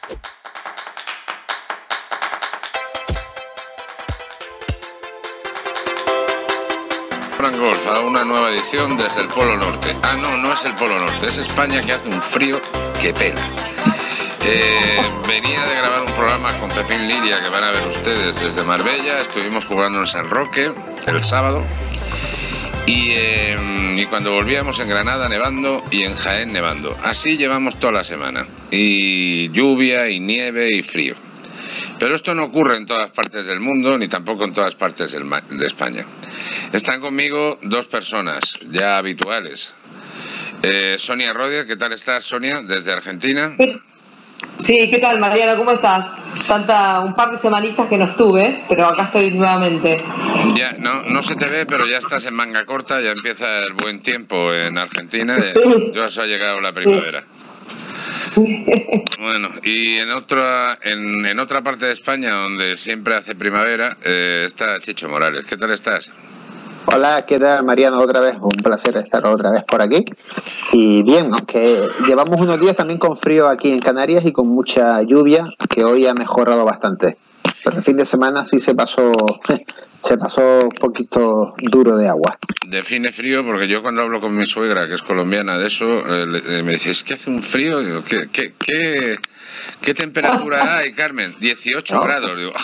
Golf a una nueva edición desde el Polo Norte. No es el Polo Norte, es España, que hace un frío que pela. Venía de grabar un programa con Pepín Liria que van a ver ustedes desde Marbella. Estuvimos jugando en San Roque el sábado y cuando volvíamos en Granada nevando y en Jaén nevando. Así llevamos toda la semana, y lluvia y nieve y frío. Pero esto no ocurre en todas partes del mundo, ni tampoco en todas partes de España. Están conmigo dos personas ya habituales. Sonia Rodia, ¿qué tal estás, Sonia, desde Argentina? Sí, ¿qué tal, Mariano? ¿Cómo estás? Un par de semanitas que no estuve, pero acá estoy nuevamente. Ya, no se te ve, pero ya estás en manga corta, ya empieza el buen tiempo en Argentina. Sí. Ya os ha llegado la primavera. Sí. Bueno, y en otra parte de España, donde siempre hace primavera, está Chicho Morales. ¿Qué tal estás? Hola, ¿qué tal, Mariano? Otra vez, un placer estar otra vez por aquí. Y bien, aunque llevamos unos días también con frío aquí en Canarias y con mucha lluvia, que hoy ha mejorado bastante. Pero el fin de semana sí se pasó un poquito duro de agua. Define frío, porque yo cuando hablo con mi suegra, que es colombiana, de eso, me dice, es que hace un frío. Digo, ¿qué temperatura hay, Carmen? 18 grados. Digo,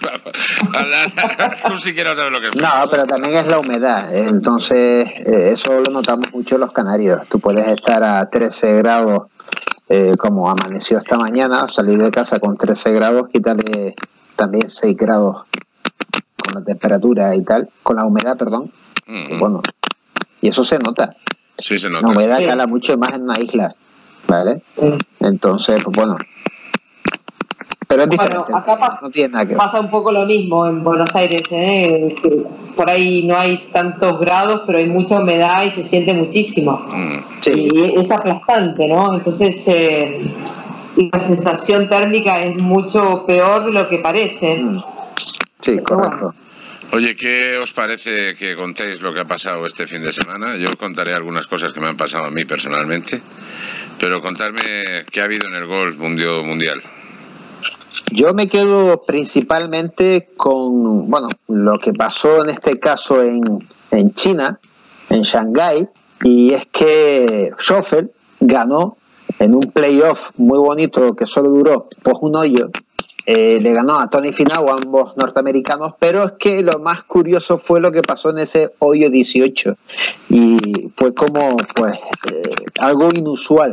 tú siquiera sabes lo que es. No, pero también es la humedad, ¿eh? Entonces eso lo notamos mucho los canarios. Tú puedes estar a 13 grados, como amaneció esta mañana, salir de casa con 13 grados, quítale también 6 grados con la temperatura y tal, con la humedad, perdón. Y bueno, y eso se nota. Sí, se nota. La humedad sí. cala mucho más en una isla, ¿vale? Entonces, pues bueno. Pero es diferente, Bueno, acá no tiene nada que ver. pasa un poco lo mismo en Buenos Aires, que por ahí no hay tantos grados, pero hay mucha humedad y se siente muchísimo. Sí. Y es aplastante, ¿no? Entonces la sensación térmica es mucho peor de lo que parece. Sí, correcto. Oye, ¿qué os parece que contéis lo que ha pasado este fin de semana? Yo contaré algunas cosas que me han pasado a mí personalmente, pero contarme qué ha habido en el golf mundial. Yo me quedo principalmente con, bueno, lo que pasó en este caso en China, en Shanghái, y es que Schauffele ganó en un playoff muy bonito que solo duró pues un hoyo. Le ganó a Tony Finau, ambos norteamericanos, pero es que lo más curioso fue lo que pasó en ese hoyo 18, y fue como algo inusual.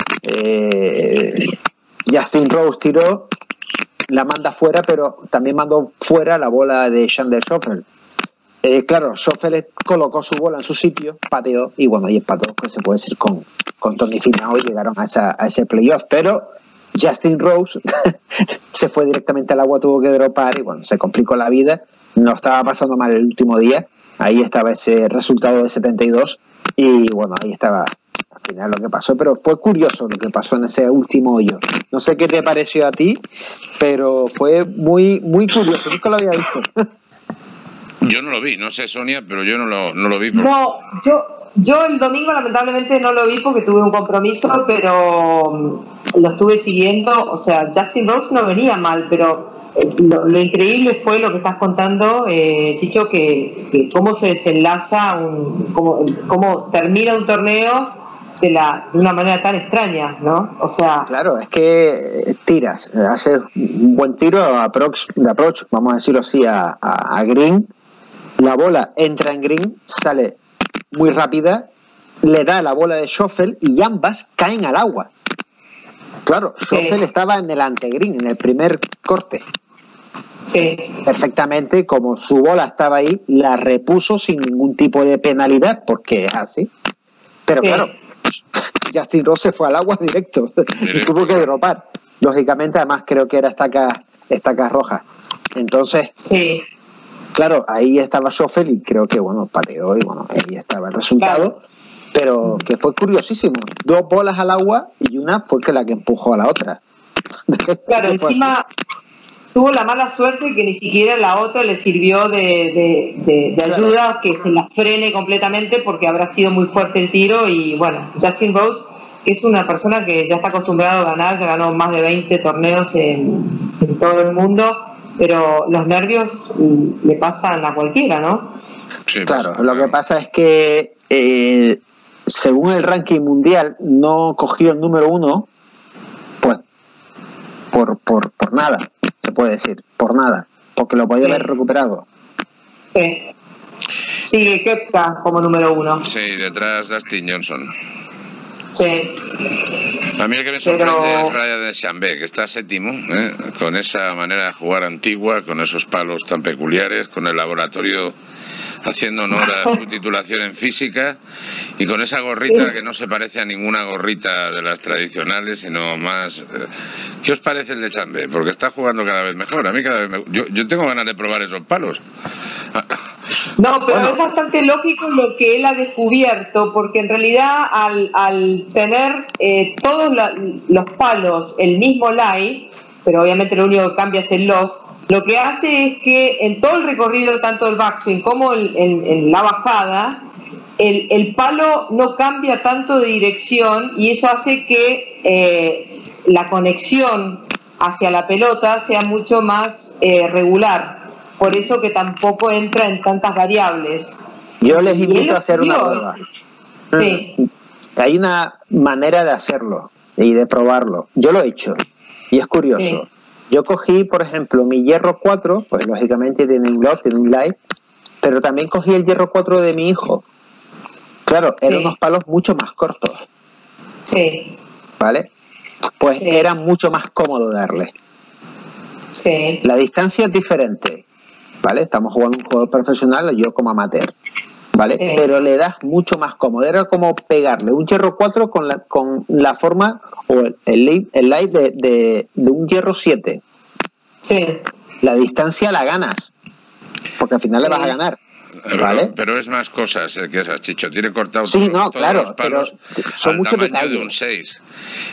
Justin Rose tiró, la manda fuera, pero también mandó fuera la bola de Xander Schauffele. Claro, Schauffele colocó su bola en su sitio, pateó y bueno, y empató, pues se puede decir, con Tony Finau, y llegaron a ese playoff, pero Justin Rose se fue directamente al agua, tuvo que dropar y bueno, se complicó la vida. No estaba pasando mal el último día, ahí estaba ese resultado de 72 y bueno, ahí estaba al final lo que pasó, pero fue curioso lo que pasó en ese último hoyo. No sé qué te pareció a ti, pero fue muy, muy curioso, nunca lo había visto. Yo no lo vi, no sé, Sonia, pero yo no lo vi. No, yo el domingo lamentablemente no lo vi porque tuve un compromiso, pero lo estuve siguiendo. O sea, Justin Rose no venía mal, pero lo increíble fue lo que estás contando, Chicho, que cómo se desenlaza, cómo termina un torneo de una manera tan extraña, ¿no? O sea, claro, es que tiras, haces un buen tiro de approach, vamos a decirlo así, a green, la bola entra en green, sale muy rápida, le da la bola de Schauffele y ambas caen al agua. Claro, Schauffele estaba en el antegreen, en el primer corte. Sí. Perfectamente, como su bola estaba ahí, la repuso sin ningún tipo de penalidad, porque es así. Pero claro, Justin Rose se fue al agua directo y tuvo que dropar. Lógicamente, además creo que era estaca roja. Entonces, claro, ahí estaba Schauffele y creo que, bueno, pateó y bueno, ahí estaba el resultado. Claro. Pero que fue curiosísimo. 2 bolas al agua y una fue la que empujó a la otra. Claro, encima tuvo la mala suerte que ni siquiera la otra le sirvió de ayuda, que se la frene completamente porque habrá sido muy fuerte el tiro. Y bueno, Justin Rose que es una persona que ya está acostumbrado a ganar, ya ganó más de 20 torneos en todo el mundo, pero los nervios le pasan a cualquiera, ¿no? Sí, claro, lo que pasa es que según el ranking mundial no cogió el número 1, pues por nada, se puede decir, por nada, porque lo podía haber recuperado. Sí. Sigue Koepka como número 1. Sí, detrás Dustin Johnson. Sí. A mí el que me sorprende es Brian DeChambeau, que está séptimo, con esa manera de jugar antigua, con esos palos tan peculiares, con el laboratorio haciendo honor a su titulación en física y con esa gorrita que no se parece a ninguna gorrita de las tradicionales, sino más... ¿Qué os parece el DeChambeau? Porque está jugando cada vez mejor. A mí cada vez yo tengo ganas de probar esos palos. No, pero es bastante lógico lo que él ha descubierto, porque en realidad al tener todos los palos el mismo lie, pero obviamente lo único que cambia es el loft, lo que hace es que en todo el recorrido, tanto el backswing como en la bajada, el palo no cambia tanto de dirección y eso hace que la conexión hacia la pelota sea mucho más regular. Por eso que tampoco entra en tantas variables. Yo les invito a hacer una prueba. Sí. Hay una manera de hacerlo y de probarlo. Yo lo he hecho y es curioso. Sí. Yo cogí, por ejemplo, mi hierro 4, pues lógicamente tiene un loft, tiene un light, pero también cogí el hierro 4 de mi hijo. Claro, eran unos palos mucho más cortos. Sí. ¿Vale? Pues era mucho más cómodo darle. Sí. La distancia es diferente. ¿Vale? Estamos jugando un jugador profesional, yo como amateur, ¿vale? Sí. Pero le das mucho más cómodo. Era como pegarle un hierro 4 con la forma o el light de un hierro 7. Sí. La distancia la ganas, porque al final le vas a ganar. ¿Vale? Pero es más cosas que esas, Chicho. Tiene cortado todos los palos son al tamaño detalles. de un 6.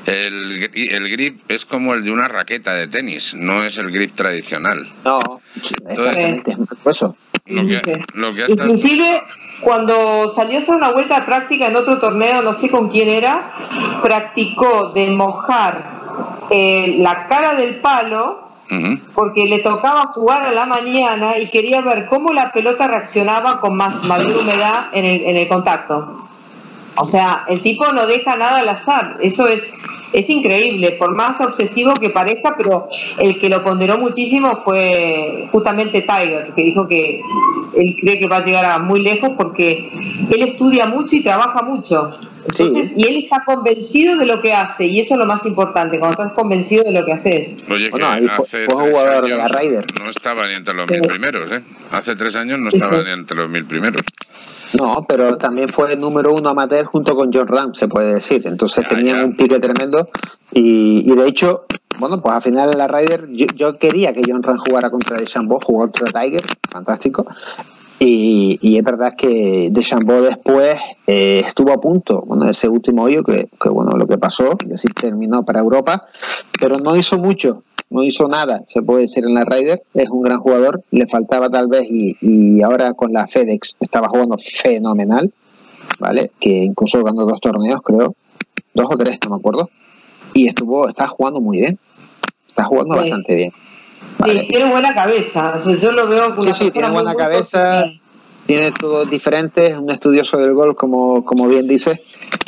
El grip es como el de una raqueta de tenis, no es el grip tradicional. No, exactamente, es eso. Lo que inclusive cuando salió a hacer una vuelta de práctica en otro torneo, no sé con quién era, practicó de mojar la cara del palo, porque le tocaba jugar a la mañana y quería ver cómo la pelota reaccionaba con mayor humedad en el contacto. O sea, el tipo no deja nada al azar. Eso es increíble, por más obsesivo que parezca, pero el que lo ponderó muchísimo fue justamente Tiger, que dijo que él cree que va a llegar a muy lejos porque él estudia mucho y trabaja mucho. Entonces, y él está convencido de lo que hace, y eso es lo más importante, cuando estás convencido de lo que haces. Oye, que hace 3 años no estaba ni entre los 1000 primeros, ¿eh? Hace 3 años no estaba ni entre los 1000 primeros. No, pero también fue el número 1 amateur junto con Jon Rahm, se puede decir. Entonces tenían un pique tremendo y de hecho, bueno, pues al final en la Ryder yo quería que Jon Rahm jugara contra DeChambeau, jugó contra Tiger, fantástico. Y es verdad que DeChambeau después estuvo a punto, bueno, ese último hoyo que bueno, lo que pasó, y así terminó para Europa, pero no hizo mucho. No hizo nada, se puede decir, en la Ryder. Es un gran jugador, le faltaba tal vez y ahora con la FedEx estaba jugando fenomenal, ¿vale? Que incluso ganó 2 torneos, creo, 2 o 3, no me acuerdo, y está jugando muy bien, está jugando bastante bien, ¿vale? Sí, tiene buena cabeza, o sea, yo lo veo con tiene buena cabeza, tiene todo diferente, es un estudioso del golf, como bien dice.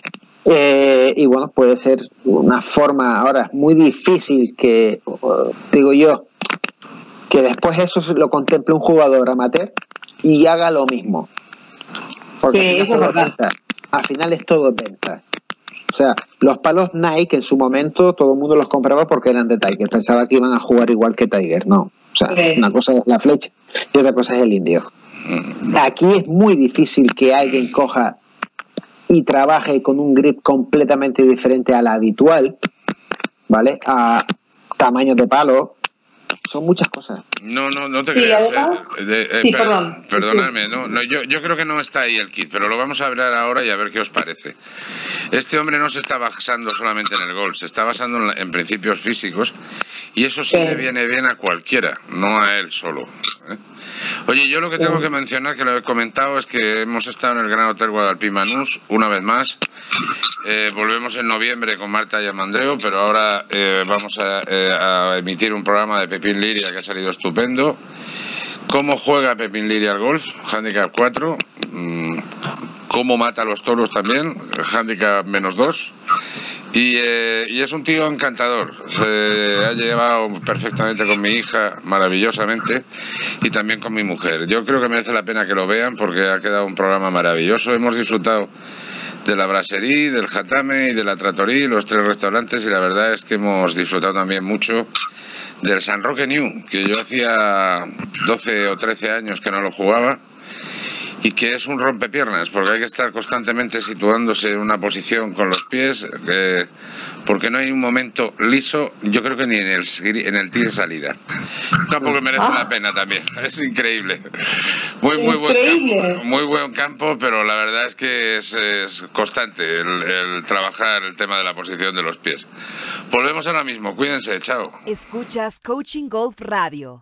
Y bueno, puede ser una forma, ahora es muy difícil que, digo yo, que después eso lo contemple un jugador amateur y haga lo mismo. Porque eso es verdad. Venta. Al final es todo venta. O sea, los palos Nike en su momento todo el mundo los compraba porque eran de Tiger, pensaba que iban a jugar igual que Tiger, no. O sea, una cosa es la flecha y otra cosa es el indio. Aquí es muy difícil que alguien coja y trabaje con un grip completamente diferente a la habitual, ¿vale? A tamaños de palo, son muchas cosas. No te creas. Además, perdonadme, yo creo que no está ahí el kit, pero lo vamos a hablar ahora y a ver qué os parece. Este hombre no se está basando solamente en el golf, se está basando en principios físicos y eso sí le viene bien a cualquiera, no a él solo, ¿eh? Oye, yo lo que tengo que mencionar, que lo he comentado, es que hemos estado en el Gran Hotel Guadalpín Banús una vez más. Volvemos en noviembre con Marta y Amandreu, pero ahora vamos a emitir un programa de Pepín Liria que ha salido estupendo. Cómo juega Pepín Liria al golf, handicap 4. Cómo mata a los toros también, handicap -2. Y es un tío encantador, se ha llevado perfectamente con mi hija, maravillosamente, y también con mi mujer. Yo creo que merece la pena que lo vean porque ha quedado un programa maravilloso. Hemos disfrutado de la brasserie, del Jatame y de la Trattoria, los 3 restaurantes, y la verdad es que hemos disfrutado también mucho del San Roque New, que yo hacía 12 o 13 años que no lo jugaba, y que es un rompepiernas, porque hay que estar constantemente situándose en una posición con los pies, porque no hay un momento liso, yo creo que ni en el tee de salida. Tampoco merece la pena también, es increíble. Muy buen campo, pero la verdad es que es constante el trabajar el tema de la posición de los pies. Volvemos ahora mismo, cuídense, chao. Escuchas Coaching Golf Radio.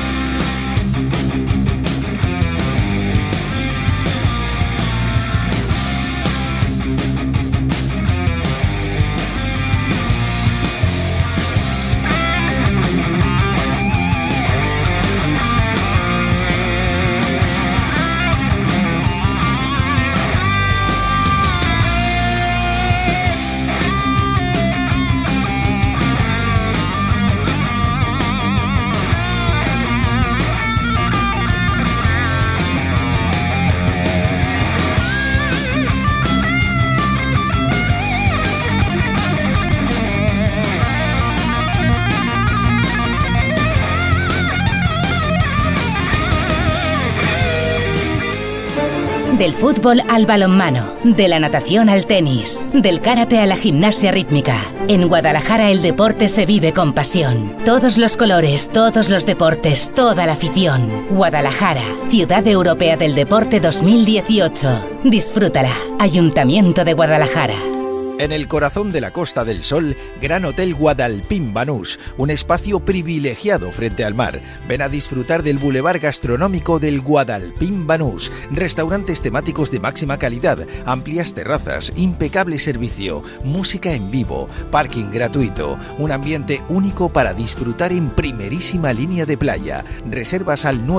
Del fútbol al balonmano, de la natación al tenis, del karate a la gimnasia rítmica. En Guadalajara el deporte se vive con pasión. Todos los colores, todos los deportes, toda la afición. Guadalajara, Ciudad Europea del Deporte 2018. Disfrútala. Ayuntamiento de Guadalajara. En el corazón de la Costa del Sol, Gran Hotel Guadalpín Banús, un espacio privilegiado frente al mar. Ven a disfrutar del bulevar gastronómico del Guadalpín Banús, restaurantes temáticos de máxima calidad, amplias terrazas, impecable servicio, música en vivo, parking gratuito, un ambiente único para disfrutar en primerísima línea de playa. Reservas al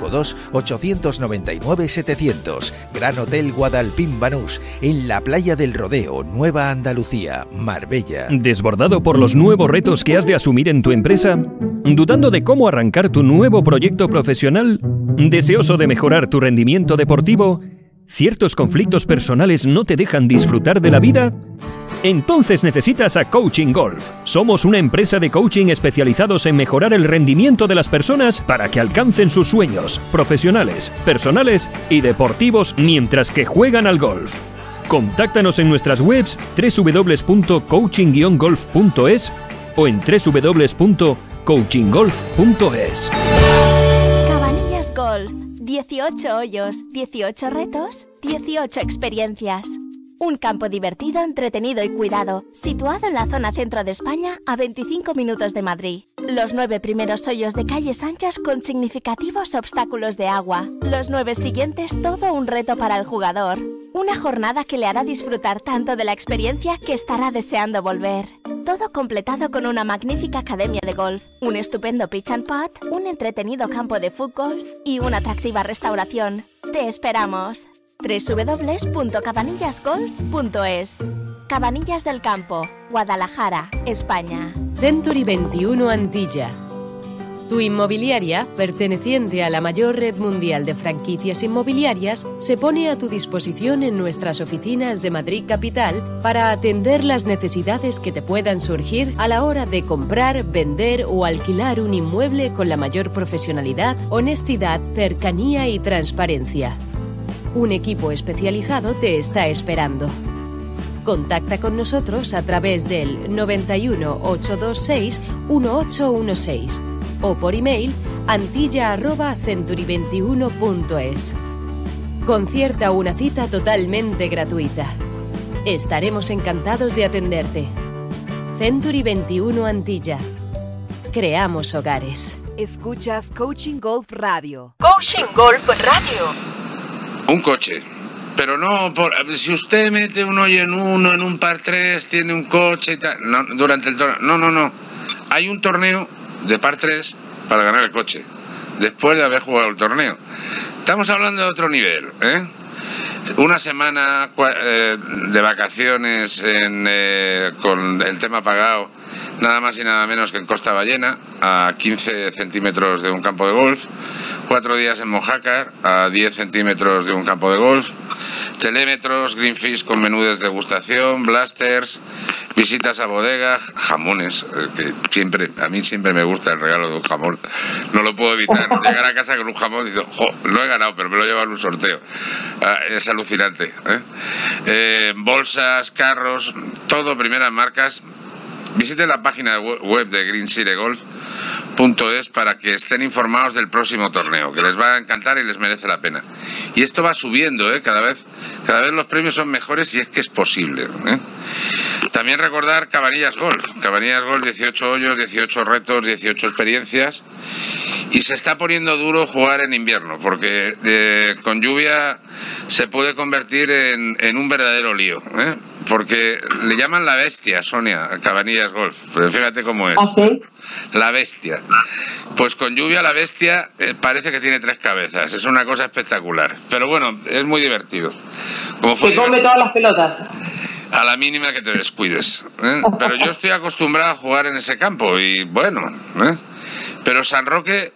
952-899-700. Gran Hotel Guadalpín Banús, en la playa del Rodeo, Nueva Andalucía, Marbella. ¿Desbordado por los nuevos retos que has de asumir en tu empresa? ¿Dudando de cómo arrancar tu nuevo proyecto profesional? ¿Deseoso de mejorar tu rendimiento deportivo? ¿Ciertos conflictos personales no te dejan disfrutar de la vida? Entonces necesitas a Coaching Golf. Somos una empresa de coaching especializados en mejorar el rendimiento de las personas para que alcancen sus sueños profesionales, personales y deportivos mientras que juegan al golf. Contáctanos en nuestras webs www.coaching-golf.es o en www.coachinggolf.es. Cabanillas Golf. 18 hoyos, 18 retos, 18 experiencias. Un campo divertido, entretenido y cuidado, situado en la zona centro de España, a 25 minutos de Madrid. Los 9 primeros hoyos de calles anchas con significativos obstáculos de agua. Los 9 siguientes, todo un reto para el jugador. Una jornada que le hará disfrutar tanto de la experiencia que estará deseando volver. Todo completado con una magnífica academia de golf, un estupendo pitch and putt, un entretenido campo de fútbol y una atractiva restauración. ¡Te esperamos! www.cabanillasgolf.es. Cabanillas del Campo, Guadalajara, España. Century 21 Antilla. Tu inmobiliaria, perteneciente a la mayor red mundial de franquicias inmobiliarias, se pone a tu disposición en nuestras oficinas de Madrid Capital para atender las necesidades que te puedan surgir a la hora de comprar, vender o alquilar un inmueble con la mayor profesionalidad, honestidad, cercanía y transparencia. Un equipo especializado te está esperando. Contacta con nosotros a través del 91 826 1816 o por email antilla@century21.es. Concierta una cita totalmente gratuita. Estaremos encantados de atenderte. Century 21 Antilla. Creamos hogares. Escuchas Coaching Golf Radio. Coaching Golf Radio. Un coche. Pero no, si usted mete un hoyo en un par 3, tiene un coche y tal. No, durante el torneo. No. Hay un torneo de par 3 para ganar el coche. Después de haber jugado el torneo. Estamos hablando de otro nivel, ¿eh? Una semana de vacaciones con el tema pagado, nada más y nada menos que en Costa Ballena, a 15 centímetros de un campo de golf. 4 días en Mojácar, a 10 centímetros de un campo de golf. Telémetros, greenfish con menú de degustación, blasters, visitas a bodega, jamones, que a mí siempre me gusta el regalo de un jamón. No lo puedo evitar. Llegar a casa con un jamón y decir, lo he ganado, pero me lo he llevado en un sorteo. Es alucinante, ¿eh? Bolsas, carros, todo primeras marcas. Visiten la página web de greensiregolf.es para que estén informados del próximo torneo, que les va a encantar y les merece la pena. Y esto va subiendo, cada vez los premios son mejores y es que es posible, ¿eh? También recordar Cabanillas Golf. Cabanillas Golf, 18 hoyos, 18 retos, 18 experiencias. Y se está poniendo duro jugar en invierno, porque con lluvia se puede convertir en un verdadero lío, ¿eh? Porque le llaman la bestia, Sonia, a Cabanillas Golf. Pero fíjate cómo es. ¿Sí? La bestia. Pues con lluvia la bestia parece que tiene 3 cabezas. Es una cosa espectacular. Pero bueno, es muy divertido. Se come todas las pelotas. A la mínima que te descuides, ¿eh? Pero yo estoy acostumbrado a jugar en ese campo y bueno, ¿eh? Pero San Roque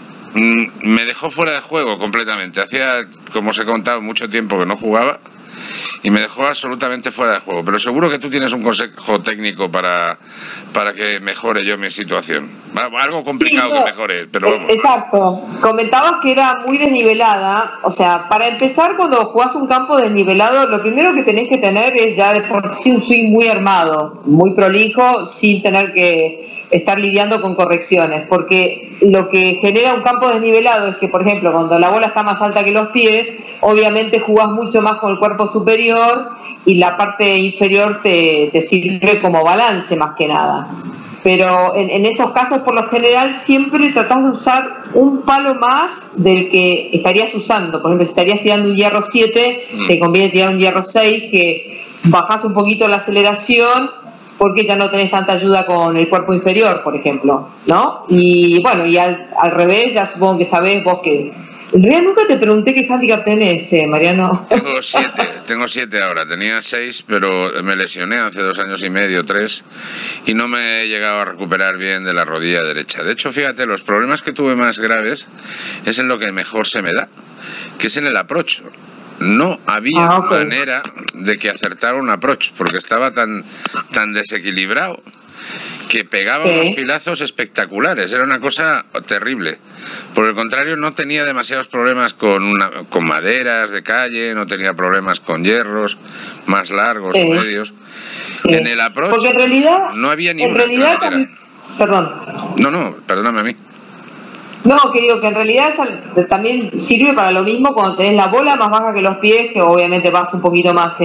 me dejó fuera de juego completamente. Hacía, como os he contado, mucho tiempo que no jugaba y me dejó absolutamente fuera de juego. Pero seguro que tú tienes un consejo técnico para que mejore yo mi situación. Algo complicado que mejore, pero vamos. Exacto. Comentabas que era muy desnivelada. O sea, para empezar, cuando jugás un campo desnivelado, lo primero que tenés que tener es ya de por sí un swing muy armado, muy prolijo, sin tener que estar lidiando con correcciones, porque lo que genera un campo desnivelado es que, por ejemplo, cuando la bola está más alta que los pies, obviamente jugás mucho más con el cuerpo superior y la parte inferior te sirve como balance más que nada. Pero en esos casos, por lo general, siempre tratás de usar un palo más del que estarías usando. Por ejemplo, si estarías tirando un hierro 7, te conviene tirar un hierro 6, que bajás un poquito la aceleración porque ya no tenés tanta ayuda con el cuerpo inferior, por ejemplo, ¿no? Y bueno, y al revés, ya supongo que sabés vos que... En realidad nunca te pregunté qué handicap tenés, Mariano. Tengo 7 ahora. Tenía 6, pero me lesioné hace 2 años y medio, 3, y no me he llegado a recuperar bien de la rodilla derecha. De hecho, fíjate, los problemas que tuve más graves es en lo que mejor se me da, que es en el approach. No había manera de que acertara un approach, porque estaba tan desequilibrado que pegaba unos filazos espectaculares. Era una cosa terrible. Por el contrario, no tenía demasiados problemas con maderas de calle, no tenía problemas con hierros más largos o medios. En el approach, porque en realidad, no había ni una carretera. Perdón. No, perdóname a mí. No, que digo que en realidad también sirve para lo mismo cuando tenés la bola más baja que los pies, que obviamente vas un poquito más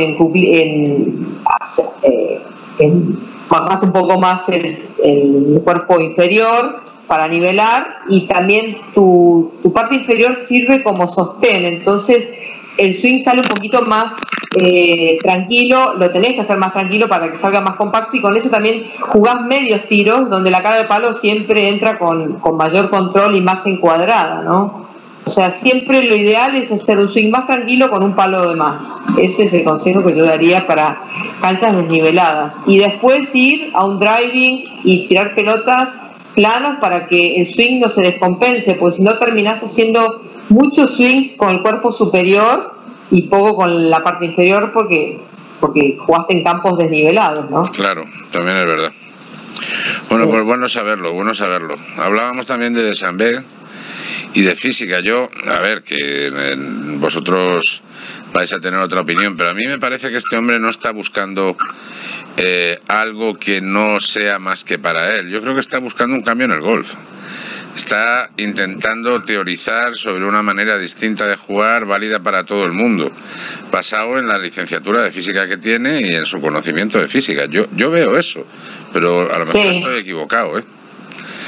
bajás un poco más el cuerpo inferior para nivelar, y también tu parte inferior sirve como sostén. Entonces el swing sale un poquito más tranquilo, lo tenés que hacer más tranquilo para que salga más compacto, y con eso también jugás medios tiros donde la cara del palo siempre entra con mayor control y más encuadrada, ¿no? O sea, siempre lo ideal es hacer un swing más tranquilo con un palo de más. Ese es el consejo que yo daría para canchas desniveladas. Y después ir a un driving y tirar pelotas planas para que el swing no se descompense, porque si no terminás haciendo muchos swings con el cuerpo superior y poco con la parte inferior porque jugaste en campos desnivelados, ¿no? Claro, también es verdad. Bueno, pues bueno saberlo. Hablábamos también de Desambé y de física. Yo, a ver, que vosotros vais a tener otra opinión, pero a mí me parece que este hombre no está buscando algo que no sea más que para él. Yo creo que está buscando un cambio en el golf. Está intentando teorizar sobre una manera distinta de jugar, válida para todo el mundo, basado en la licenciatura de física que tiene y en su conocimiento de física. Yo veo eso, pero a lo mejor estoy equivocado, ¿eh?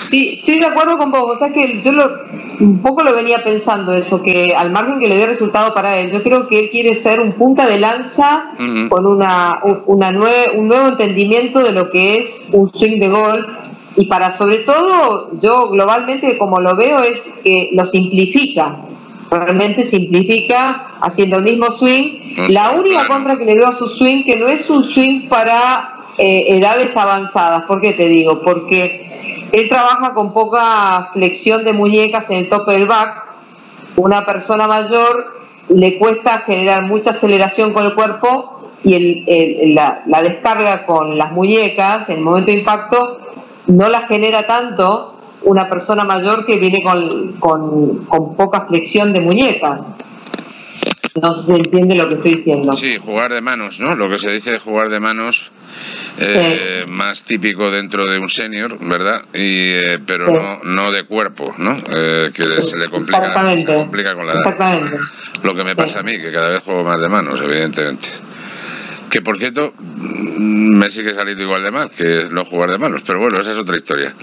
Sí, estoy de acuerdo con vos. O sea que yo un poco lo venía pensando eso, que al margen que le dé resultado para él, yo creo que él quiere ser un punta de lanza con un nuevo entendimiento de lo que es un swing de golf. Y para, sobre todo, yo globalmente como lo veo es que lo simplifica. Realmente simplifica haciendo el mismo swing. La única contra que le veo a su swing, que no es un swing para edades avanzadas. ¿Por qué te digo? Porque él trabaja con poca flexión de muñecas en el tope del back. Una persona mayor le cuesta generar mucha aceleración con el cuerpo y la descarga con las muñecas en el momento de impacto no la genera tanto una persona mayor que viene con poca flexión de muñecas. No sé si se entiende lo que estoy diciendo. Sí, jugar de manos, ¿no? Lo que se dice de jugar de manos, más típico dentro de un senior, ¿verdad? Pero no de cuerpo, ¿no? Que se le complica con la edad. Exactamente. Lo que me pasa a mí, que cada vez juego más de manos, evidentemente. Que, por cierto, me sigue saliendo igual de mal que no jugar de manos, pero bueno, esa es otra historia.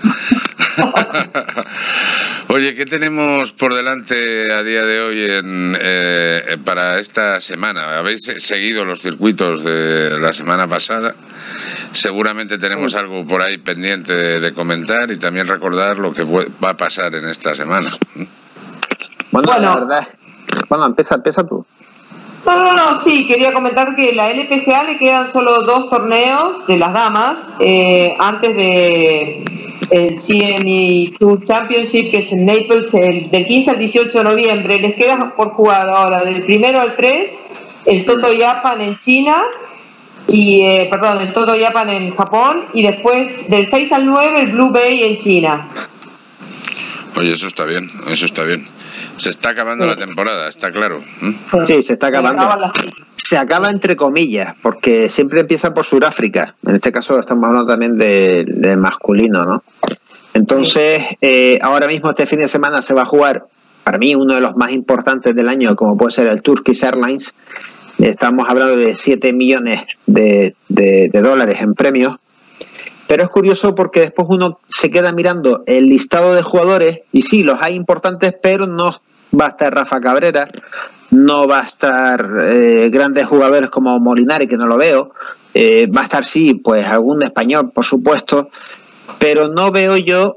Oye, ¿qué tenemos por delante a día de hoy para esta semana? ¿Habéis seguido los circuitos de la semana pasada? Seguramente tenemos algo por ahí pendiente de comentar y también recordar lo que va a pasar en esta semana. Bueno, la verdad, empieza tú. No, sí, quería comentar que la LPGA le quedan solo 2 torneos de las damas antes de el CME Tour Championship, que es en Naples, del 15 al 18 de noviembre. Les queda por jugar ahora del 1 al 3 el Toto Japan en China el Toto Japan en Japón, y después del 6 al 9 el Blue Bay en China. Oye, eso está bien. Se está acabando la temporada, está claro. Sí, se está acabando. Se acaba entre comillas, porque siempre empieza por Sudáfrica. En este caso estamos hablando también de masculino, ¿no? Entonces, ahora mismo este fin de semana se va a jugar, para mí, uno de los más importantes del año, como puede ser el Turkish Airlines. Estamos hablando de 7 millones de dólares en premios. Pero es curioso porque después uno se queda mirando el listado de jugadores, y sí, los hay importantes, pero no va a estar Rafa Cabrera, no va a estar grandes jugadores como Molinari, que no lo veo, va a estar sí, pues algún español, por supuesto, pero no veo yo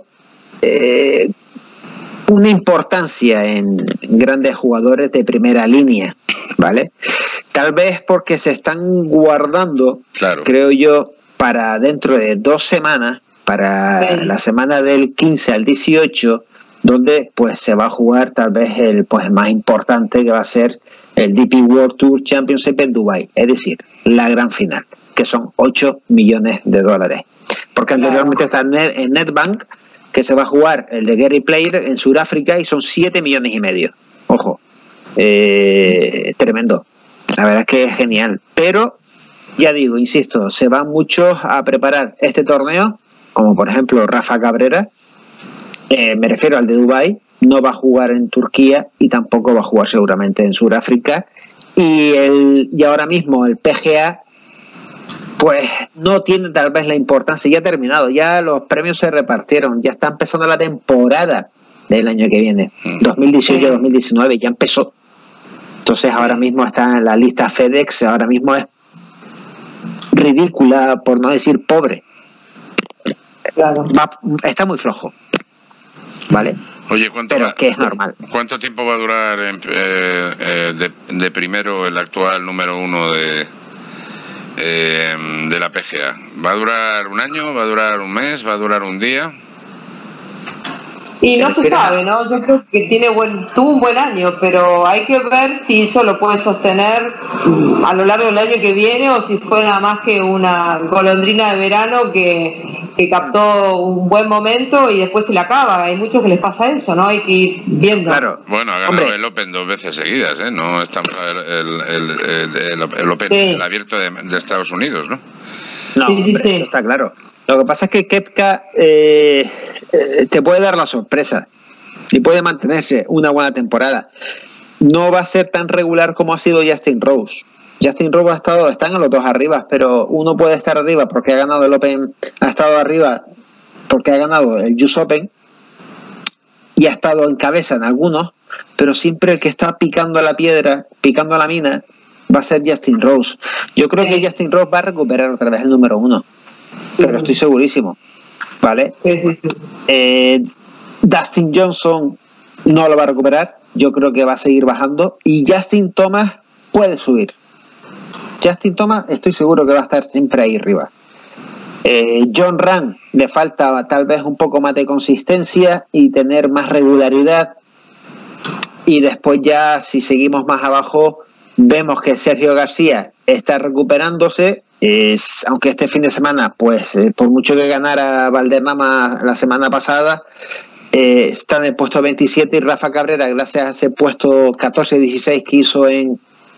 una importancia en grandes jugadores de primera línea, ¿vale? Tal vez porque se están guardando, claro, creo yo, para dentro de 2 semanas, para la semana del 15 al 18, donde pues se va a jugar tal vez el más importante, que va a ser el DP World Tour Championship en Dubái, es decir, la gran final, que son 8 millones de dólares. Porque anteriormente está en Netbank, que se va a jugar el de Gary Player en Sudáfrica, y son 7 millones y medio. Ojo, tremendo. La verdad es que es genial. Pero ya digo, insisto, se van muchos a preparar este torneo, como por ejemplo Rafa Cabrera, me refiero al de Dubái, no va a jugar en Turquía y tampoco va a jugar seguramente en Sudáfrica, y ahora mismo el PGA pues no tiene tal vez la importancia, ya ha terminado, ya los premios se repartieron, ya está empezando la temporada del año que viene, 2018-2019, ya empezó. Entonces ahora mismo está en la lista FedEx, ahora mismo es ridícula, por no decir pobre. Claro. Está muy flojo, ¿vale? Oye, pero que es normal. ¿Cuánto tiempo va a durar de primero el actual número 1 de la PGA? ¿Va a durar un año? ¿Va a durar un mes? ¿Va a durar un día? Y no se sabe, ¿no? Yo creo que tuvo un buen año, pero hay que ver si eso lo puede sostener a lo largo del año que viene, o si fue nada más que una golondrina de verano que captó un buen momento y después se le acaba. Hay muchos que les pasa eso, ¿no? Hay que ir viendo. Claro. Bueno, ha ganado el Open 2 veces seguidas, ¿eh? No estamos el Open, el abierto de Estados Unidos, ¿no? No, sí. Eso está claro. Lo que pasa es que Koepka te puede dar la sorpresa y puede mantenerse una buena temporada. No va a ser tan regular como ha sido Justin Rose. Justin Rose están a los dos arriba, pero uno puede estar arriba porque ha ganado el Open, ha estado arriba porque ha ganado el US Open y ha estado en cabeza en algunos, pero siempre el que está picando la piedra, picando la mina, va a ser Justin Rose. Yo creo que Justin Rose va a recuperar otra vez el número 1, pero estoy segurísimo, ¿vale? Dustin Johnson no lo va a recuperar, yo creo que va a seguir bajando, y Justin Thomas puede subir. Justin Thomas estoy seguro que va a estar siempre ahí arriba. John Ram le falta tal vez un poco más de consistencia y tener más regularidad, y después ya si seguimos más abajo vemos que Sergio García está recuperándose, aunque este fin de semana pues por mucho que ganara Valderrama la semana pasada, está en el puesto 27, y Rafa Cabrera, gracias a ese puesto 14-16 que hizo en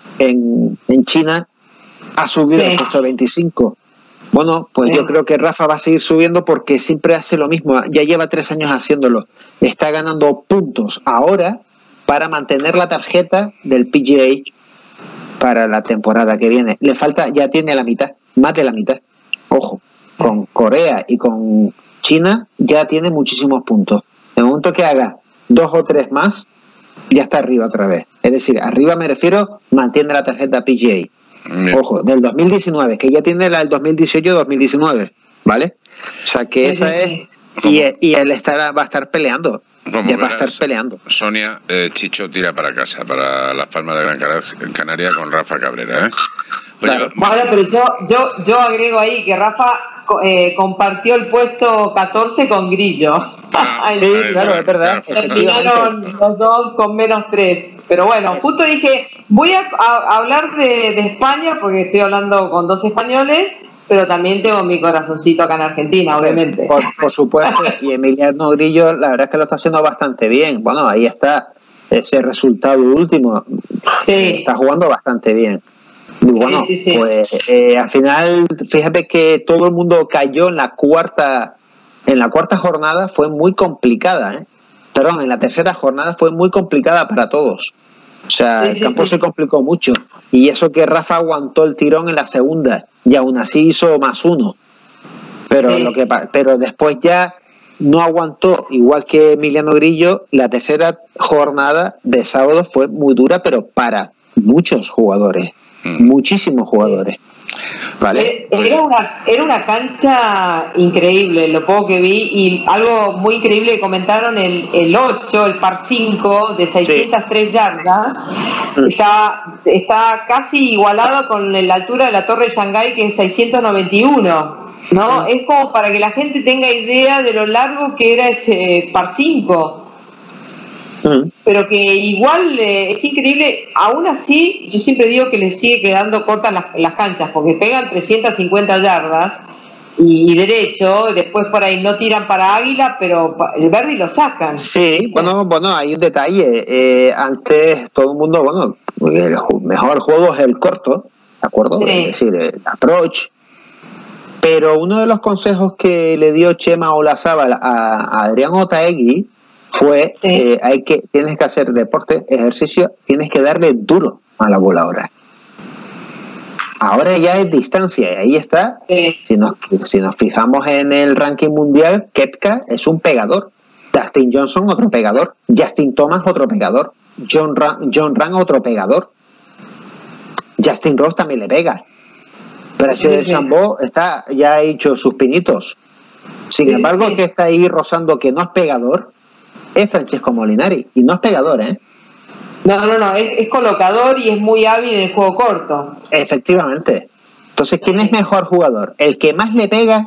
China, ha subido al puesto 25. Bueno, pues yo creo que Rafa va a seguir subiendo porque siempre hace lo mismo, ya lleva 3 años haciéndolo, está ganando puntos ahora para mantener la tarjeta del PGA para la temporada que viene. Le falta, ya tiene la mitad, más de la mitad, ojo, con Corea y con China ya tiene muchísimos puntos. En el momento que haga 2 o 3 más, ya está arriba otra vez. Es decir, arriba me refiero, mantiene la tarjeta PGA. Ojo, del 2019, que ya tiene la del 2018-2019, ¿vale? O sea que esa es, y él va a estar peleando. Ya va a estar peleando. Sonia, Chicho tira para casa, para Las Palmas de Gran Canaria con Rafa Cabrera, ¿eh? Oye, claro. Bueno, pero yo agrego ahí que Rafa compartió el puesto 14 con Grillo. Sí, claro, es verdad. Terminaron los dos con -3. Pero bueno, justo dije, voy a hablar de España porque estoy hablando con 2 españoles, pero también tengo mi corazoncito acá en Argentina, obviamente. Por supuesto, y Emiliano Grillo, la verdad es que lo está haciendo bastante bien. Bueno, ahí está ese resultado último. Sí. Está jugando bastante bien. Muy bueno, sí. Pues al final, fíjate que todo el mundo cayó en la cuarta jornada, fue muy complicada, Perdón, en la tercera jornada fue muy complicada para todos. O sea, el campo se complicó mucho. Y eso que Rafa aguantó el tirón en la segunda, y aún así hizo +1. Pero después ya no aguantó, igual que Emiliano Grillo. La tercera jornada de sábado fue muy dura, pero para muchos jugadores. Muchísimos jugadores, ¿vale? Era una cancha increíble, lo poco que vi, y algo muy increíble que comentaron, el 8, el par 5 de 603 yardas, está casi igualado con la altura de la Torre de Shanghái, que es 691, ¿no? Es como para que la gente tenga idea de lo largo que era ese par 5. Pero que igual es increíble. Aún así, yo siempre digo que les sigue quedando cortas las canchas, porque pegan 350 yardas y derecho, después por ahí no tiran para águila, pero el verde lo sacan. Sí, bueno, hay un detalle. Antes todo el mundo, el mejor juego es el corto, ¿de acuerdo? Sí. Es decir, el approach. Pero uno de los consejos que le dio Chema Olazábal a Adrián Otaegui fue, tienes que hacer deporte, ejercicio, tienes que darle duro a la bola ahora ya es distancia, y ahí está. Si nos fijamos en el ranking mundial, Koepka es un pegador, Dustin Johnson otro pegador, Justin Thomas otro pegador, John Ram otro pegador, Justin Rose también le pega, pero de Chambó ya ha hecho sus pinitos. Sin embargo, el que está ahí rozando que no es pegador es Francesco Molinari, y no es pegador, No, es colocador y es muy hábil en el juego corto. Efectivamente. Entonces, ¿quién es mejor jugador? ¿El que más le pega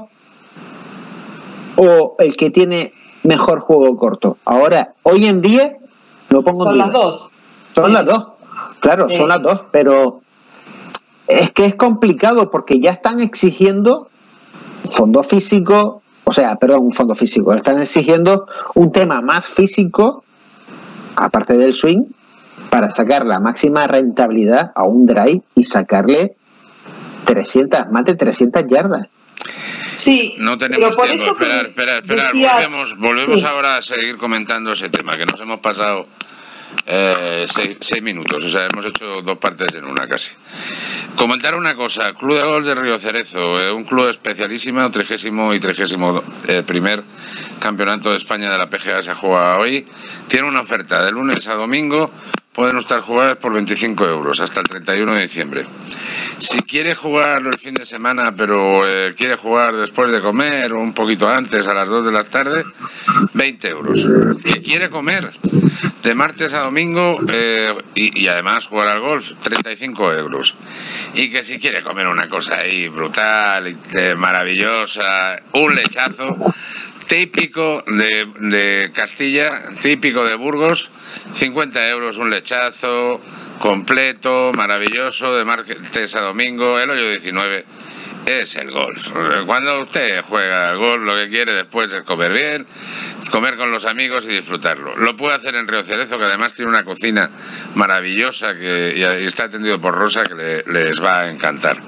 o el que tiene mejor juego corto? Ahora, hoy en día, lo pongo en duda. Son las dos. Son las dos, claro, son las dos, pero es que es complicado porque ya están exigiendo fondo físico. Un fondo físico. Están exigiendo un tema más físico, aparte del swing, para sacar la máxima rentabilidad a un drive y sacarle más de 300 yardas. Sí. No tenemos tiempo. Esperar. Volvemos ahora a seguir comentando ese tema, que nos hemos pasado 6 minutos. O sea, hemos hecho 2 partes en una casi. Comentar una cosa, Club de Golf de Río Cerezo, un club especialísimo, 30º y 31º Campeonato de España de la PGA se juega hoy. Tiene una oferta de lunes a domingo, pueden estar jugadas por 25 euros hasta el 31 de diciembre. Si quiere jugarlo el fin de semana, pero quiere jugar después de comer o un poquito antes, a las 2 de la tarde, 20 euros. Que quiere comer de martes a domingo y además jugar al golf, 35 euros. Y que si quiere comer una cosa ahí brutal, maravillosa, un lechazo típico de Castilla, típico de Burgos, 50 euros un lechazo completo, maravilloso, de martes a domingo, el hoyo 19. Es el golf. Cuando usted juega al golf, lo que quiere después es comer bien, comer con los amigos y disfrutarlo. Lo puede hacer en Río Cerezo, que además tiene una cocina maravillosa y está atendido por Rosa, que les va a encantar.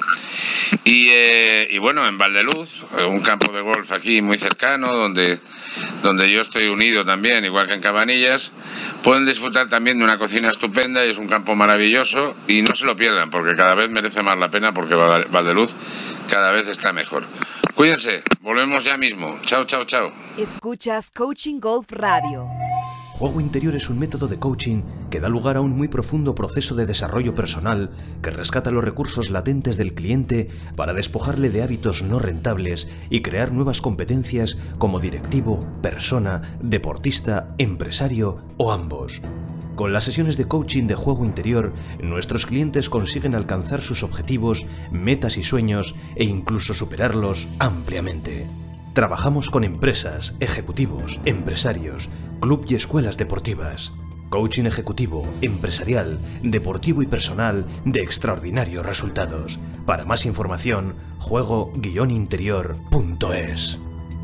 Y bueno, en Valdeluz, un campo de golf aquí muy cercano, donde yo estoy unido también, igual que en Cabanillas, pueden disfrutar también de una cocina estupenda y es un campo maravilloso, y no se lo pierdan porque cada vez merece más la pena, porque Valdeluz cada vez está mejor. Cuídense, volvemos ya mismo. Chao, chao, chao. Escuchas Coaching Golf Radio. Juego Interior es un método de coaching que da lugar a un muy profundo proceso de desarrollo personal que rescata los recursos latentes del cliente para despojarle de hábitos no rentables y crear nuevas competencias como directivo, persona, deportista, empresario o ambos. Con las sesiones de coaching de Juego Interior, nuestros clientes consiguen alcanzar sus objetivos, metas y sueños e incluso superarlos ampliamente. Trabajamos con empresas, ejecutivos, empresarios, club y escuelas deportivas. Coaching ejecutivo, empresarial, deportivo y personal de extraordinarios resultados. Para más información, juego-interior.es.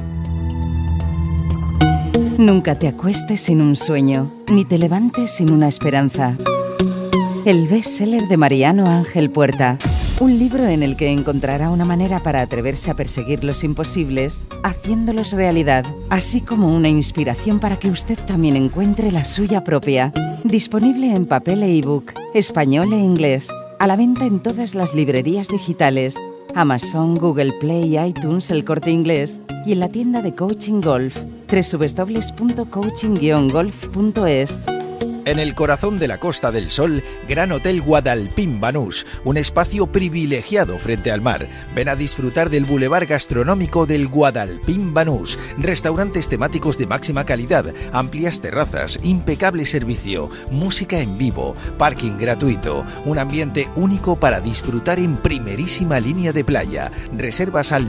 Nunca te acuestes sin un sueño, ni te levantes sin una esperanza. El bestseller de Mariano Ángel Puerta. Un libro en el que encontrará una manera para atreverse a perseguir los imposibles, haciéndolos realidad, así como una inspiración para que usted también encuentre la suya propia. Disponible en papel e ebook, español e inglés. A la venta en todas las librerías digitales, Amazon, Google Play, iTunes, El Corte Inglés y en la tienda de Coaching Golf, www.coaching-golf.es. En el corazón de la Costa del Sol, Gran Hotel Guadalpín Banús, un espacio privilegiado frente al mar. Ven a disfrutar del bulevar gastronómico del Guadalpín Banús, restaurantes temáticos de máxima calidad, amplias terrazas, impecable servicio, música en vivo, parking gratuito, un ambiente único para disfrutar en primerísima línea de playa. Reservas al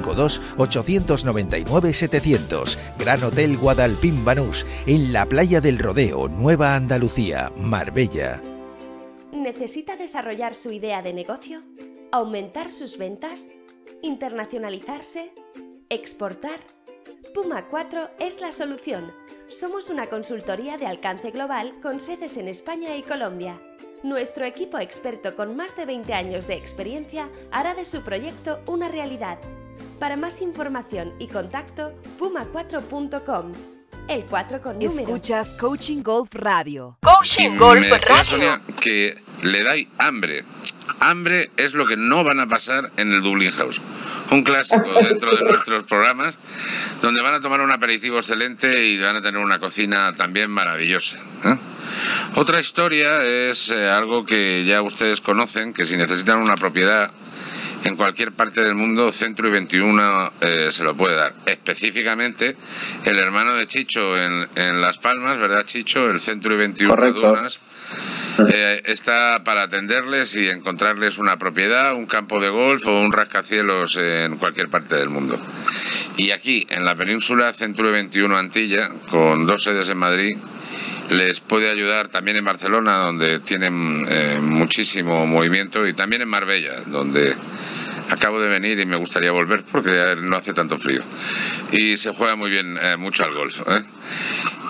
952-899-700. Gran Hotel Guadalpín Banús, en la playa del Rodeo, Nueva Andalucía, Marbella. ¿Necesita desarrollar su idea de negocio? ¿Aumentar sus ventas? ¿Internacionalizarse? ¿Exportar? Puma 4 es la solución. Somos una consultoría de alcance global con sedes en España y Colombia. Nuestro equipo experto con más de 20 años de experiencia hará de su proyecto una realidad. Para más información y contacto, puma4.com. El 4 con número. Escuchas Coaching Golf Radio. Coaching Golf Me decía Radio. Sonia que le da hambre. Hambre es lo que no van a pasar en el Dublin House. Un clásico dentro de nuestros programas, donde van a tomar un aperitivo excelente y van a tener una cocina también maravillosa, ¿eh? Otra historia es algo que ya ustedes conocen, que si necesitan una propiedad en cualquier parte del mundo, Centro y 21 se lo puede dar. Específicamente, el hermano de Chicho en Las Palmas, ¿verdad, Chicho? El Centro y 21 de Dunas está para atenderles y encontrarles una propiedad, un campo de golf o un rascacielos en cualquier parte del mundo. Y aquí, en la península, Centro y 21 Antilla, con 2 sedes en Madrid, les puede ayudar también en Barcelona, donde tienen muchísimo movimiento, y también en Marbella, donde acabo de venir y me gustaría volver porque no hace tanto frío y se juega muy bien, mucho al golf, ¿eh?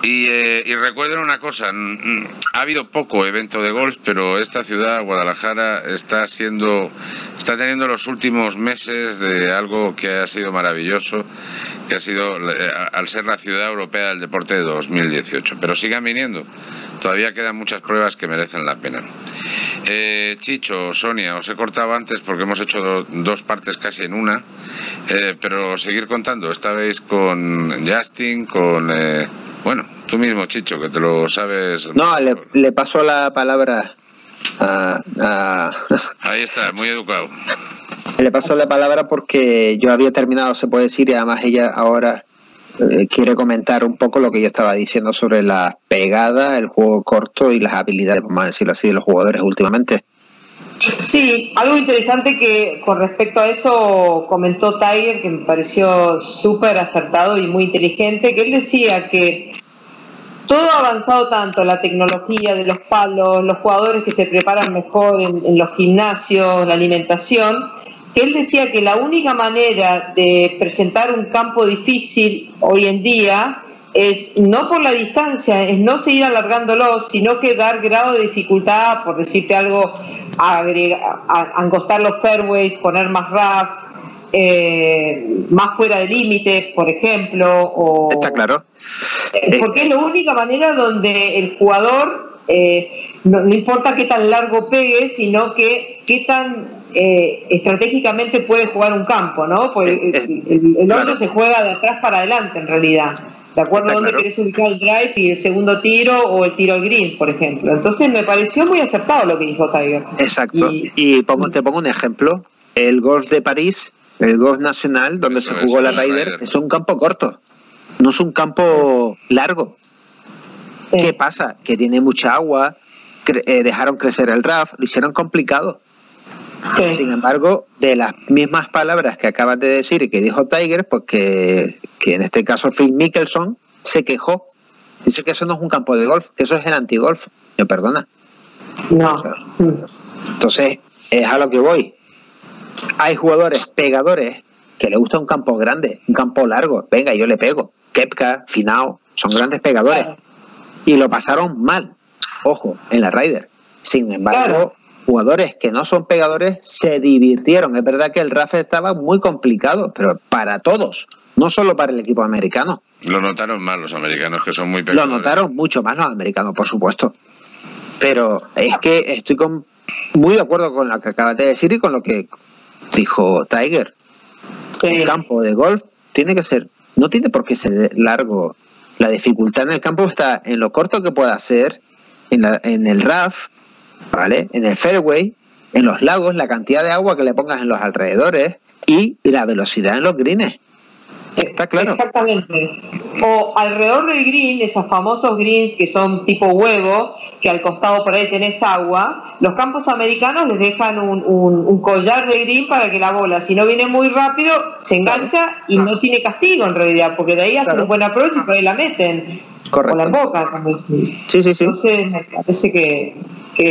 Y recuerden una cosa, ha habido poco evento de golf, pero esta ciudad, Guadalajara, está teniendo los últimos meses de algo que ha sido maravilloso, que ha sido, al ser la ciudad europea del deporte de 2018. Pero sigan viniendo, todavía quedan muchas pruebas que merecen la pena. Chicho, Sonia, os he cortado antes porque hemos hecho dos partes casi en una, pero seguir contando. Estabais con Justin, con... bueno, tú mismo, Chicho, que te lo sabes. No, le paso la palabra a... Ahí está, muy educado. Le paso la palabra porque yo había terminado, se puede decir, y además ella ahora quiere comentar un poco lo que yo estaba diciendo sobre la pegada, el juego corto y las habilidades, vamos a decirlo así, de los jugadores últimamente. Sí, algo interesante que con respecto a eso comentó Tiger, que me pareció súper acertado y muy inteligente, que él decía que todo ha avanzado tanto, la tecnología de los palos, los jugadores que se preparan mejor en los gimnasios, la alimentación, que él decía que la única manera de presentar un campo difícil hoy en día es no por la distancia, es no seguir alargándolo, sino que dar grado de dificultad, por decirte algo, angostar los fairways, poner más rough, más fuera de límite, por ejemplo. O, está claro. Porque es la única manera donde el jugador, no importa qué tan largo pegue, sino que qué tan estratégicamente puede jugar un campo, ¿no? Pues el hoyo se juega de atrás para adelante, en realidad. De acuerdo a dónde querés ubicar el drive y el segundo tiro o el tiro al green, por ejemplo. Entonces me pareció muy acertado lo que dijo Tiger. Exacto. Y te pongo un ejemplo. El golf de París, el golf nacional, donde se jugó la Ryder, es un campo corto. No es un campo largo. Sí. ¿Qué pasa? Que tiene mucha agua, dejaron crecer el rough, lo hicieron complicado. Sí. Sin embargo, de las mismas palabras que acabas de decir y que dijo Tiger, pues que en este caso Phil Mickelson se quejó. Dice que eso no es un campo de golf, que eso es el antigolf. ¿Me perdona? No. O sea, entonces, es a lo que voy. Hay jugadores pegadores que le gusta un campo grande, un campo largo. Venga, yo le pego. Koepka, Finau, son grandes pegadores. Claro. Y lo pasaron mal. Ojo, en la Ryder. Sin embargo... Claro. Jugadores que no son pegadores se divirtieron. Es verdad que el rough estaba muy complicado, pero para todos, no solo para el equipo americano. Lo notaron más los americanos, que son muy pegadores. Lo notaron mucho más los americanos, por supuesto. Pero es que estoy muy de acuerdo con lo que acabas de decir y con lo que dijo Tiger. Sí. Un campo de golf tiene que ser, no tiene por qué ser largo. La dificultad en el campo está en lo corto que pueda ser, en el rough, ¿vale? En el fairway, en los lagos, la cantidad de agua que le pongas en los alrededores y la velocidad en los greens. Está claro. Exactamente. O alrededor del green, esos famosos greens que son tipo huevo, que al costado por ahí tenés agua, los campos americanos les dejan un collar de green para que la bola, si no viene muy rápido, se engancha y no tiene castigo en realidad, porque de ahí hacen un buen approach y por ahí la meten. Correcto. Con la boca, como decir. Sí. Entonces me parece que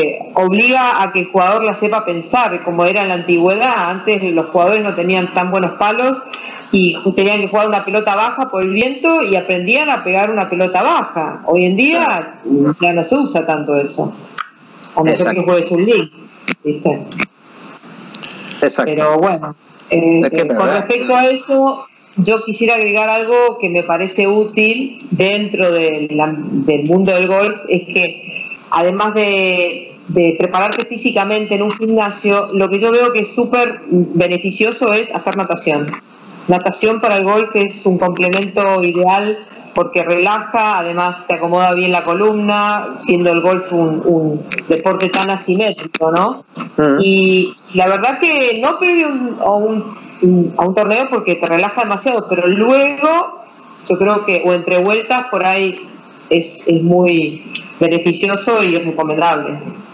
obliga a que el jugador la sepa pensar, como era en la antigüedad. Antes los jugadores no tenían tan buenos palos y tenían que jugar una pelota baja por el viento y aprendían a pegar una pelota baja. Hoy en día ya no se usa tanto eso, a no ser que juegues un link, ¿viste? Exacto. Pero bueno, con respecto a eso, yo quisiera agregar algo que me parece útil dentro del mundo del golf, es que además de prepararte físicamente en un gimnasio, lo que yo veo que es súper beneficioso es hacer natación. Natación para el golf es un complemento ideal porque relaja, además te acomoda bien la columna, siendo el golf un deporte tan asimétrico, ¿no? Y la verdad que no previo a un torneo porque te relaja demasiado, pero luego yo creo que, o entre vueltas, por ahí es muy beneficioso y es recomendable.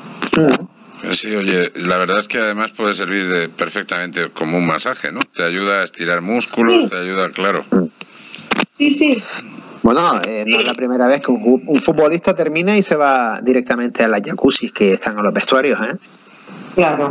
Sí, oye, la verdad es que además puede servir perfectamente como un masaje, ¿no? Te ayuda a estirar músculos, te ayuda, claro. Sí. Bueno, no es la primera vez que un futbolista termina y se va directamente a las jacuzzis que están en los vestuarios, ¿eh? Claro.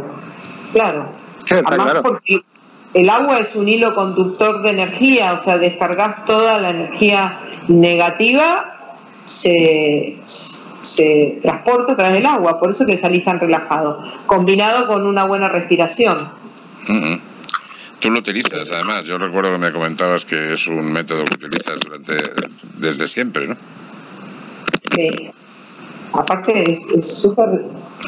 Además, porque el agua es un hilo conductor de energía, o sea, descargas toda la energía negativa se transporta a través del agua, por eso que salís tan relajado, combinado con una buena respiración. Tú lo utilizas, además, yo recuerdo que me comentabas que es un método que utilizas desde siempre, ¿no? Sí. Aparte es súper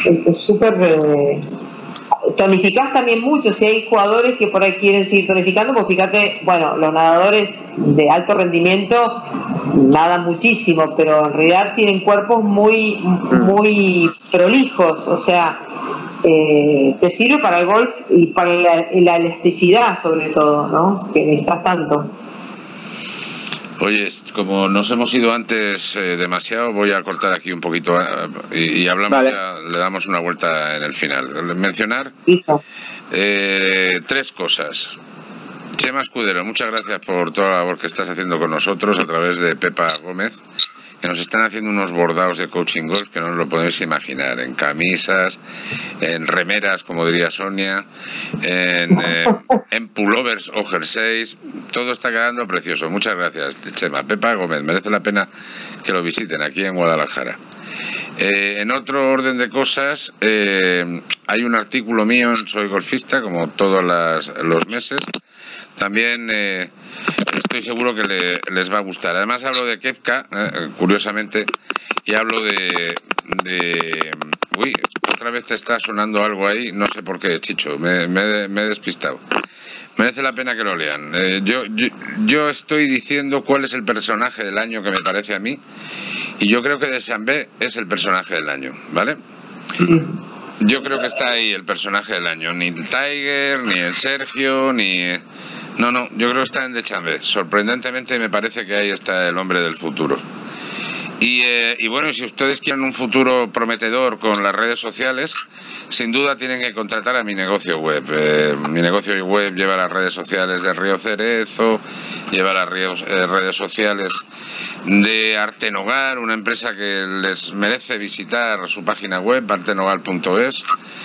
tonificás también mucho. Si hay jugadores que por ahí quieren seguir tonificando, pues fíjate, bueno, los nadadores de alto rendimiento nadan muchísimo, pero en realidad tienen cuerpos muy prolijos, o sea, te sirve para el golf y para la elasticidad sobre todo, ¿no? Que necesitas tanto. Oye, como nos hemos ido antes demasiado, voy a cortar aquí un poquito y hablamos, vale. Le damos una vuelta en el final. Mencionar 3 cosas. Chema Escudero, muchas gracias por toda la labor que estás haciendo con nosotros a través de Pepa Gómez, que nos están haciendo unos bordados de coaching golf que no os lo podéis imaginar, en camisas, en remeras, como diría Sonia, en pullovers o jerseys, todo está quedando precioso. Muchas gracias, Chema. Pepa Gómez, merece la pena que lo visiten aquí en Guadalajara. En otro orden de cosas, hay un artículo mío en Soy Golfista, como todos los meses. También estoy seguro que les va a gustar. Además hablo de Koepka, curiosamente, y hablo de... Uy, otra vez te está sonando algo ahí, no sé por qué, Chicho, me he despistado. Merece la pena que lo lean. Yo estoy diciendo cuál es el personaje del año que me parece a mí, y yo creo que Deschambault es el personaje del año, ¿vale? Yo creo que está ahí el personaje del año, ni Tiger, ni el Sergio, ni... No, yo creo que está en Deschambault. Sorprendentemente me parece que ahí está el hombre del futuro. Y bueno, si ustedes quieren un futuro prometedor con las redes sociales, sin duda tienen que contratar a Mi Negocio Web. Mi Negocio Web lleva las redes sociales de Río Cerezo, lleva las redes sociales de Artenogal, una empresa que les merece visitar su página web, artenogal.es.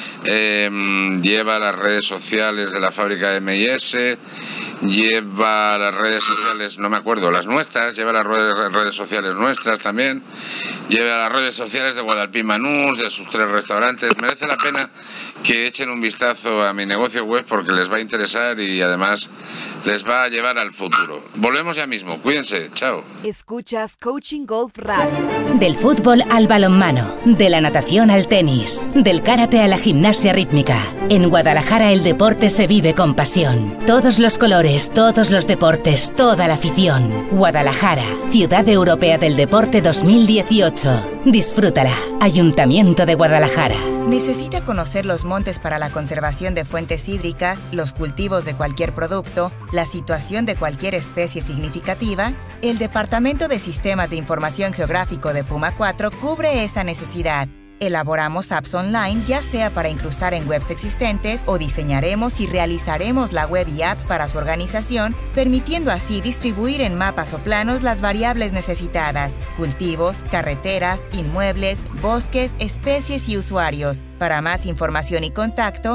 Lleva las redes sociales de la fábrica M&S, lleva las redes sociales, no me acuerdo, las nuestras, lleva las redes sociales nuestras también, lleva las redes sociales de Guadalpín Banús, de sus 3 restaurantes. Merece la pena que echen un vistazo a Mi Negocio Web porque les va a interesar y además les va a llevar al futuro. Volvemos ya mismo, cuídense, chao. Escuchas Coaching Golf Radio. Del fútbol al balonmano, de la natación al tenis, del karate a la gimnasia rítmica. En Guadalajara el deporte se vive con pasión. Todos los colores, todos los deportes, toda la afición. Guadalajara, Ciudad Europea del Deporte 2018. Disfrútala. Ayuntamiento de Guadalajara. ¿Necesita conocer los montes para la conservación de fuentes hídricas, los cultivos de cualquier producto, la situación de cualquier especie significativa? El Departamento de Sistemas de Información Geográfico de Puma 4 cubre esa necesidad. Elaboramos apps online, ya sea para incrustar en webs existentes o diseñaremos y realizaremos la web y app para su organización, permitiendo así distribuir en mapas o planos las variables necesitadas: cultivos, carreteras, inmuebles, bosques, especies y usuarios. Para más información y contacto,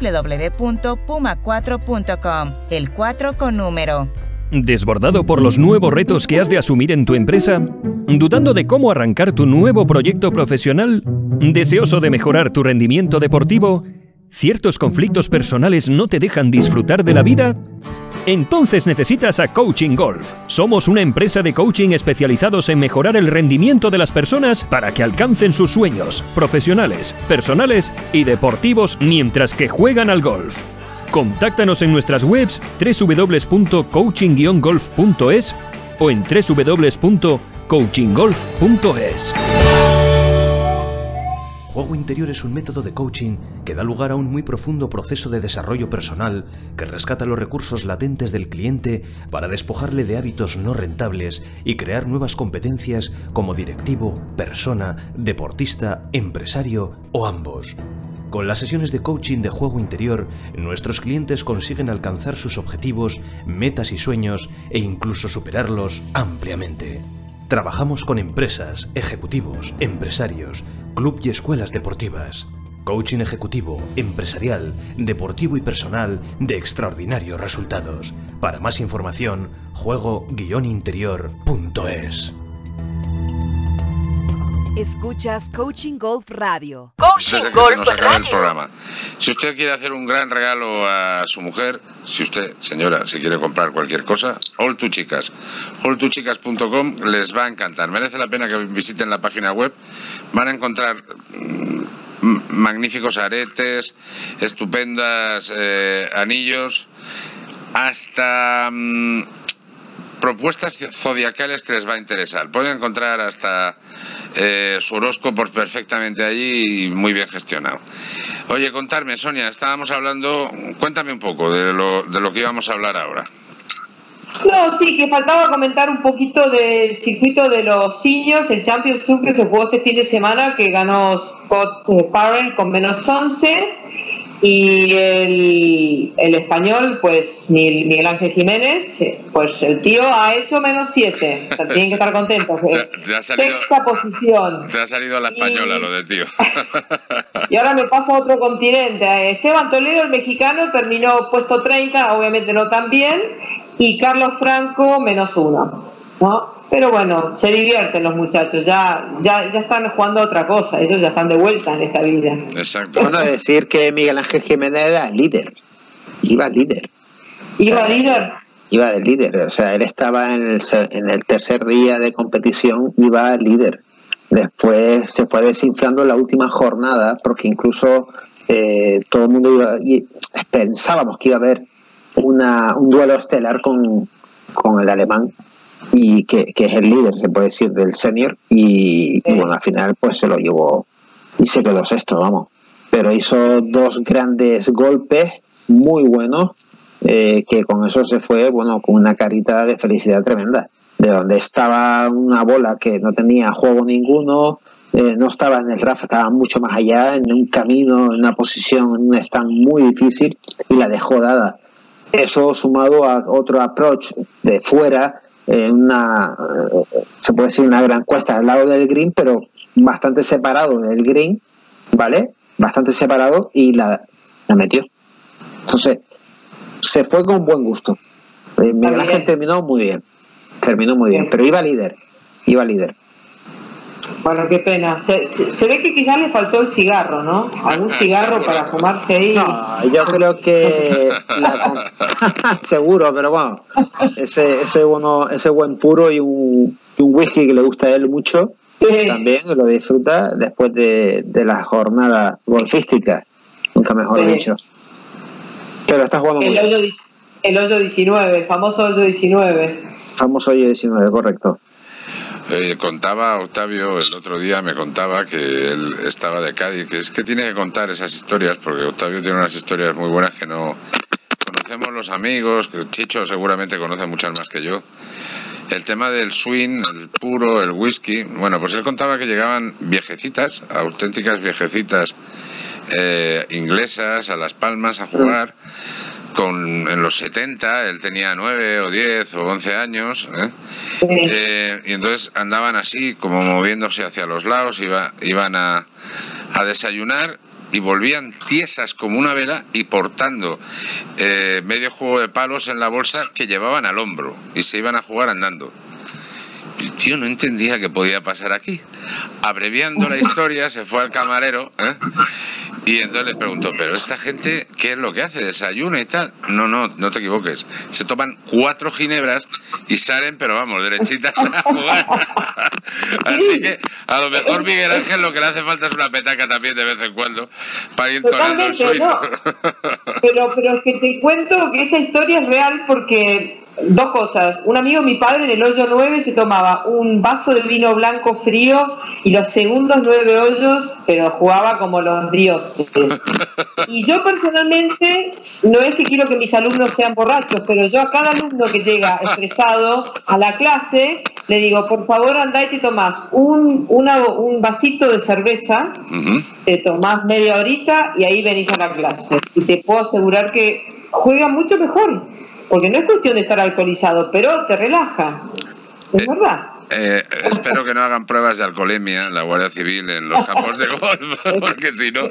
www.puma4.com, el 4 con número. ¿Desbordado por los nuevos retos que has de asumir en tu empresa? ¿Dudando de cómo arrancar tu nuevo proyecto profesional? ¿Deseoso de mejorar tu rendimiento deportivo? ¿Ciertos conflictos personales no te dejan disfrutar de la vida? Entonces necesitas a Coaching Golf. Somos una empresa de coaching especializados en mejorar el rendimiento de las personas para que alcancen sus sueños profesionales, personales y deportivos mientras que juegan al golf. Contáctanos en nuestras webs www.coaching-golf.es o en www.coachinggolf.es. Juego interior es un método de coaching que da lugar a un muy profundo proceso de desarrollo personal que rescata los recursos latentes del cliente para despojarle de hábitos no rentables y crear nuevas competencias como directivo, persona, deportista, empresario o ambos. Con las sesiones de coaching de juego interior, nuestros clientes consiguen alcanzar sus objetivos, metas y sueños e incluso superarlos ampliamente. Trabajamos con empresas, ejecutivos, empresarios, club y escuelas deportivas. Coaching ejecutivo, empresarial, deportivo y personal de extraordinarios resultados. Para más información, juego-interior.es. Escuchas Coaching Golf Radio. Desde que se nos acabe el programa. Si usted quiere hacer un gran regalo a su mujer, si usted, señora, si quiere comprar cualquier cosa, all2chicas. all2chicas.com les va a encantar. Merece la pena que visiten la página web. Van a encontrar magníficos aretes, estupendas anillos, hasta propuestas zodiacales que les va a interesar. Pueden encontrar hasta su horóscopo perfectamente allí y muy bien gestionado. Oye, contarme, Sonia, estábamos hablando, cuéntame un poco de lo que íbamos a hablar ahora. No, sí, que faltaba comentar un poquito del circuito de los seniors, el Champions Tour que se jugó este fin de semana, que ganó Scott Parent con -11, y el español, pues Miguel Ángel Jiménez, pues el tío ha hecho -7, o sea, tienen que estar contentos. Sexta posición. Te ha salido a la española lo del tío. Y ahora me paso a otro continente. Esteban Toledo, el mexicano, terminó puesto 30, obviamente no tan bien, y Carlos Franco -1, ¿no? Pero bueno, se divierten los muchachos, ya están jugando a otra cosa, ellos ya están de vuelta en esta vida. Exacto. Bueno, decir que Miguel Ángel Jiménez era líder, iba líder. ¿Iba líder? Iba de líder, o sea, él estaba en el tercer día de competición, iba líder. Después se fue desinflando en la última jornada, porque incluso todo el mundo pensábamos que iba a haber un duelo estelar con el alemán, y que es el líder, se puede decir, del senior, y bueno, al final pues se lo llevó y se quedó sexto, vamos. Pero hizo dos grandes golpes muy buenos, que con eso se fue, bueno, con una carita de felicidad tremenda. De donde estaba una bola que no tenía juego ninguno, no estaba en el RAF, estaba mucho más allá, en un camino, en una posición, en un stand muy difícil, y la dejó dada. Eso sumado a otro approach de fuera, se puede decir una gran cuesta al lado del green, pero bastante separado del green, ¿vale? Bastante separado, y la metió. Entonces, se fue con buen gusto. Miguel Ángel terminó muy bien, pero iba líder. Bueno, qué pena. Se ve que quizás le faltó el cigarro, ¿no? Algún cigarro para fumarse ahí. No, yo creo que seguro, pero bueno, ese buen puro y un whisky que le gusta a él mucho, sí. También lo disfruta después de la jornada golfística, nunca mejor dicho. Pero está jugando muy bien. El hoyo 19, el famoso hoyo 19. Famoso hoyo 19, correcto. Contaba Octavio el otro día, me contaba que él estaba de Cádiz, que es que tiene que contar esas historias, porque Octavio tiene unas historias muy buenas que no conocemos los amigos, que Chicho seguramente conoce muchas más que yo. El tema del swing, el puro, el whisky, bueno, pues él contaba que llegaban viejecitas, auténticas viejecitas inglesas a Las Palmas a jugar. En los 70, él tenía 9 o 10 o 11 años, y entonces andaban así, como moviéndose hacia los lados, iban a desayunar y volvían tiesas como una vela y portando medio juego de palos en la bolsa que llevaban al hombro, y se iban a jugar andando. El tío no entendía qué podía pasar aquí. Abreviando la historia, se fue al camarero, y entonces le preguntó, pero esta gente, ¿qué es lo que hace? ¿Desayuna y tal? No te equivoques. Se toman 4 ginebras y salen, pero vamos, derechitas a jugar. Así que a lo mejor Miguel Ángel lo que le hace falta es una petaca también de vez en cuando para ir entonando el sueño. No. Pero es que te cuento que esa historia es real porque... Dos cosas. Un amigo de mi padre en el hoyo 9 se tomaba un vaso de vino blanco frío y los segundos 9 hoyos, pero jugaba como los dioses. Y yo personalmente, no es que quiero que mis alumnos sean borrachos, pero yo a cada alumno que llega estresado a la clase, le digo, por favor andá y te tomás un vasito de cerveza, te tomás media horita y ahí venís a la clase. Y te puedo asegurar que juega mucho mejor. Porque no es cuestión de estar alcoholizado, pero te relaja. Es verdad. Espero que no hagan pruebas de alcoholemia la Guardia Civil en los campos de golf, porque si no...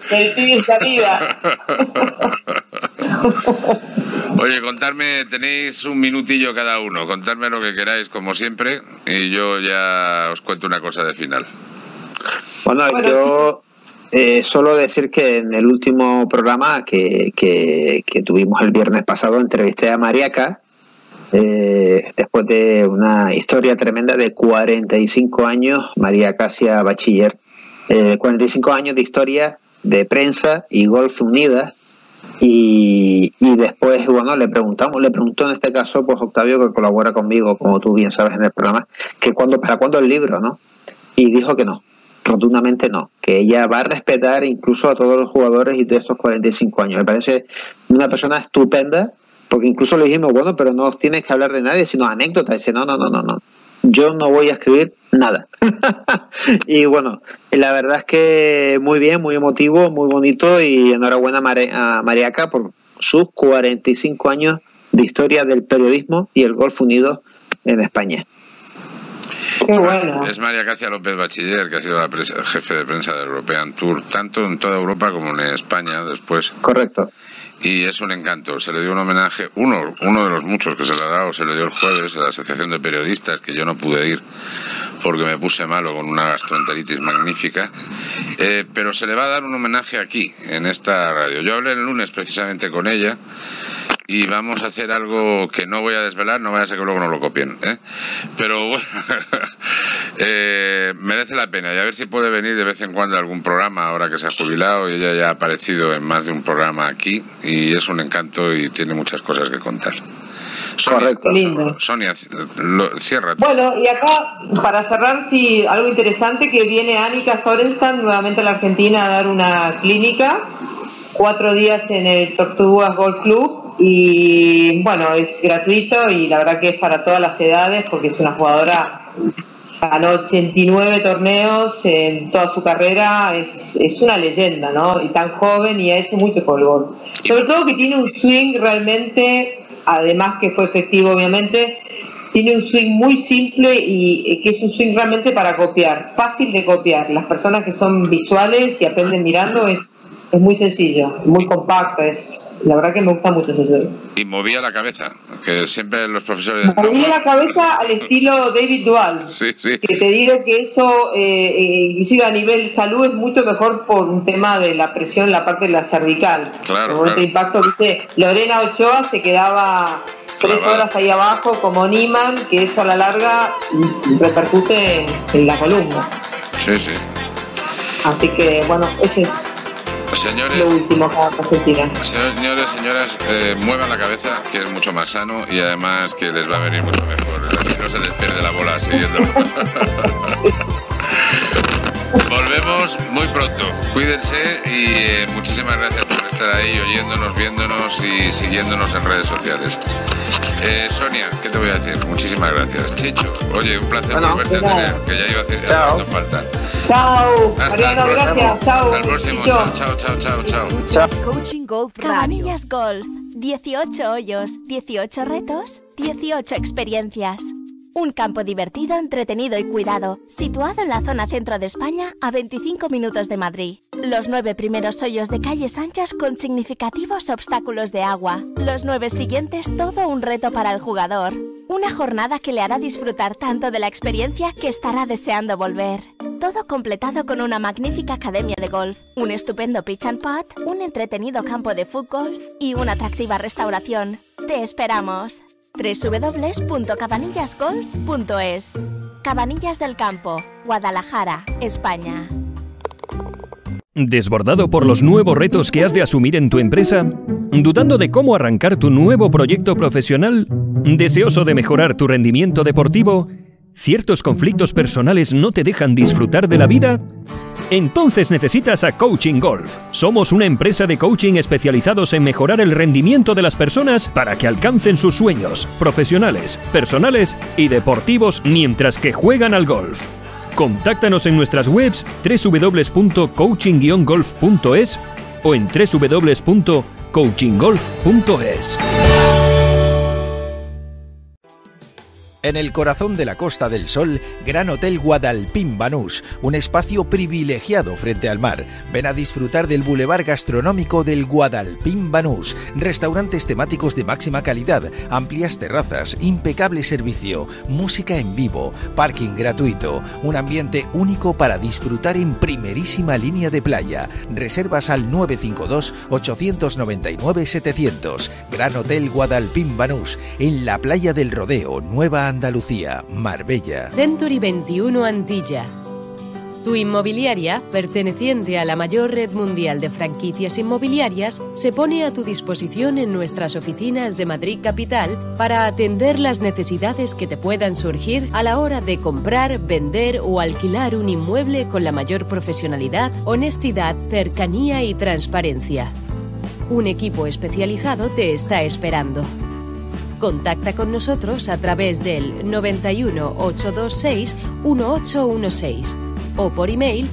Oye, contadme, tenéis un minutillo cada uno, contadme lo que queráis como siempre y yo ya os cuento una cosa de final. Bueno, yo solo decir que en el último programa que tuvimos el viernes pasado entrevisté a Mariaca, después de una historia tremenda de 45 años. Mariaca hacía bachiller, 45 años de historia de prensa y golf unidas. Y después, bueno, le preguntó en este caso, pues Octavio, que colabora conmigo, como tú bien sabes en el programa, que para cuándo el libro, ¿no? Y dijo que no, rotundamente no, que ella va a respetar incluso a todos los jugadores y de estos 45 años. Me parece una persona estupenda, porque incluso le dijimos, bueno, pero no tienes que hablar de nadie, sino anécdotas. Dice, no, yo no voy a escribir nada. Y bueno, la verdad es que muy bien, muy emotivo, muy bonito, y enhorabuena a Mariaca por sus 45 años de historia del periodismo y el golf unido en España. Qué bueno. Es María Cacia López Bachiller, que ha sido la jefe de prensa del European Tour, tanto en toda Europa como en España después. Correcto. Y es un encanto. Se le dio un homenaje, uno de los muchos que se le ha dado, se le dio el jueves a la Asociación de Periodistas, que yo no pude ir porque me puse malo con una gastroenteritis magnífica, pero se le va a dar un homenaje aquí, en esta radio. Yo hablé el lunes precisamente con ella y vamos a hacer algo que no voy a desvelar, no vaya a ser que luego no lo copien, pero bueno, merece la pena, y a ver si puede venir de vez en cuando a algún programa ahora que se ha jubilado, y ella ya ha aparecido en más de un programa aquí y es un encanto y tiene muchas cosas que contar. Correcto. Sonia, cierra. Bueno, y acá, para cerrar, sí, algo interesante, que viene Annika Sorenstam nuevamente a la Argentina a dar una clínica, 4 días en el Tortugas Golf Club, y bueno, es gratuito y la verdad que es para todas las edades, porque es una jugadora, ganó 89 torneos en toda su carrera, es una leyenda, ¿no? Y tan joven, y ha hecho mucho por el golf. Sobre todo que tiene un swing realmente, además que fue efectivo obviamente, tiene un swing muy simple y que es un swing realmente para copiar, fácil de copiar. Las personas que son visuales y aprenden mirando es muy sencillo, muy compacto, la verdad que me gusta mucho ese swing. Y movía la cabeza, que siempre los profesores... Movía la cabeza al estilo David Duval, sí. Que te digo que eso, inclusive a nivel salud, es mucho mejor por un tema de la presión en la parte de la cervical. Claro. De impacto, ¿viste? Lorena Ochoa se quedaba 3 horas ahí abajo como Niemann, que eso a la larga repercute en la columna. Sí. Así que, bueno, ese es... Señores, lo último señores, señoras, muevan la cabeza, que es mucho más sano y además que les va a venir mucho mejor. Así no se les pierde la bola siguiéndolo. Volvemos muy pronto. Cuídense y muchísimas gracias por estar ahí oyéndonos, viéndonos y siguiéndonos en redes sociales. Sonia, ¿qué te voy a decir? Muchísimas gracias. Chicho, oye, un placer volverte a tener, que ya iba haciendo falta. Chao, Mariano, gracias. Chao. Hasta el próximo. Chao. Coaching Golf Radio. Cabanillas Golf. 18 hoyos, 18 retos, 18 experiencias. Un campo divertido, entretenido y cuidado, situado en la zona centro de España, a 25 minutos de Madrid. Los 9 primeros hoyos de calles anchas con significativos obstáculos de agua. Los 9 siguientes, todo un reto para el jugador. Una jornada que le hará disfrutar tanto de la experiencia que estará deseando volver. Todo completado con una magnífica academia de golf, un estupendo pitch and putt, un entretenido campo de fútbol y una atractiva restauración. ¡Te esperamos! www.cabanillasgolf.es. Cabanillas del Campo, Guadalajara, España. ¿Desbordado por los nuevos retos que has de asumir en tu empresa? ¿Dudando de cómo arrancar tu nuevo proyecto profesional? ¿Deseoso de mejorar tu rendimiento deportivo? ¿Ciertos conflictos personales no te dejan disfrutar de la vida? Entonces necesitas a Coaching Golf. Somos una empresa de coaching especializados en mejorar el rendimiento de las personas para que alcancen sus sueños profesionales, personales y deportivos mientras que juegan al golf. Contáctanos en nuestras webs www.coaching-golf.es o en www.coachinggolf.es. En el corazón de la Costa del Sol, Gran Hotel Guadalpín Banús, un espacio privilegiado frente al mar. Ven a disfrutar del bulevar gastronómico del Guadalpín Banús, restaurantes temáticos de máxima calidad, amplias terrazas, impecable servicio, música en vivo, parking gratuito, un ambiente único para disfrutar en primerísima línea de playa. Reservas al 952-899-700. Gran Hotel Guadalpín Banús, en la playa del Rodeo, Nueva Andalucía, Marbella. Century 21 Antilla. Tu inmobiliaria, perteneciente a la mayor red mundial de franquicias inmobiliarias, se pone a tu disposición en nuestras oficinas de Madrid Capital para atender las necesidades que te puedan surgir a la hora de comprar, vender o alquilar un inmueble con la mayor profesionalidad, honestidad, cercanía y transparencia. Un equipo especializado te está esperando. Contacta con nosotros a través del 91 826 1816 o por email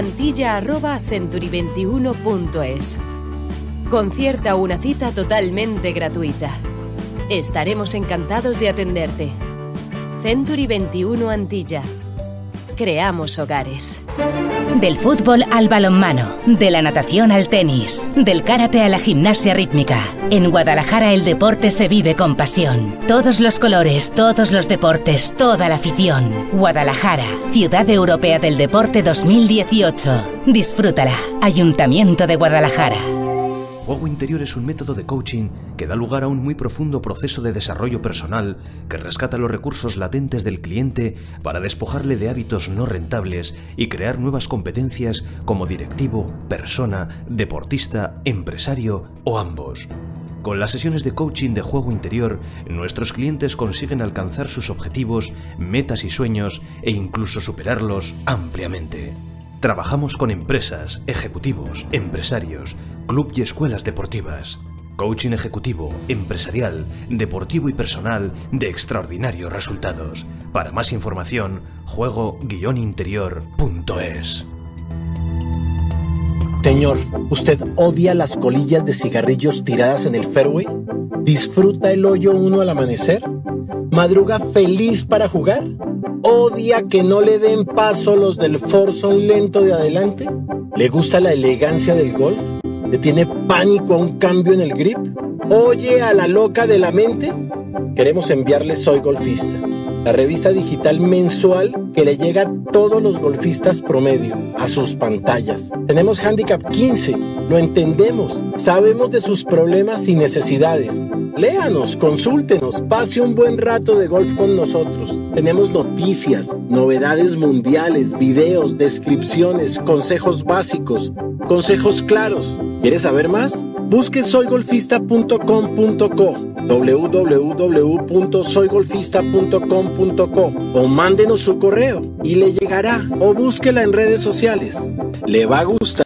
antilla@century21.es. Concierta una cita totalmente gratuita. Estaremos encantados de atenderte. Century 21 Antilla. Creamos hogares. Del fútbol al balonmano, de la natación al tenis, del karate a la gimnasia rítmica. En Guadalajara el deporte se vive con pasión. Todos los colores, todos los deportes, toda la afición. Guadalajara, Ciudad Europea del Deporte 2018. Disfrútala. Ayuntamiento de Guadalajara. Juego interior es un método de coaching que da lugar a un muy profundo proceso de desarrollo personal que rescata los recursos latentes del cliente para despojarle de hábitos no rentables y crear nuevas competencias como directivo, persona, deportista, empresario o ambos. Con las sesiones de coaching de juego interior, nuestros clientes consiguen alcanzar sus objetivos, metas y sueños e incluso superarlos ampliamente. Trabajamos con empresas, ejecutivos, empresarios, club y escuelas deportivas. Coaching ejecutivo, empresarial, deportivo y personal de extraordinarios resultados. Para más información, juego-interior.es. Señor, ¿usted odia las colillas de cigarrillos tiradas en el fairway? ¿Disfruta el hoyo 1 al amanecer? ¿Madruga feliz para jugar? ¿Odia que no le den paso los del foursome lento de adelante? ¿Le gusta la elegancia del golf? ¿Le tiene pánico a un cambio en el grip? ¿Oye a la loca de la mente? Queremos enviarle Soy Golfista, la revista digital mensual que le llega a todos los golfistas promedio, a sus pantallas. Tenemos Handicap 15, lo entendemos, sabemos de sus problemas y necesidades. Léanos, consúltenos, pase un buen rato de golf con nosotros. Tenemos noticias, novedades mundiales, videos, descripciones, consejos básicos, consejos claros. ¿Quieres saber más? Busque soygolfista.com.co, www.soygolfista.com.co o mándenos su correo y le llegará, o búsquela en redes sociales. Le va a gustar.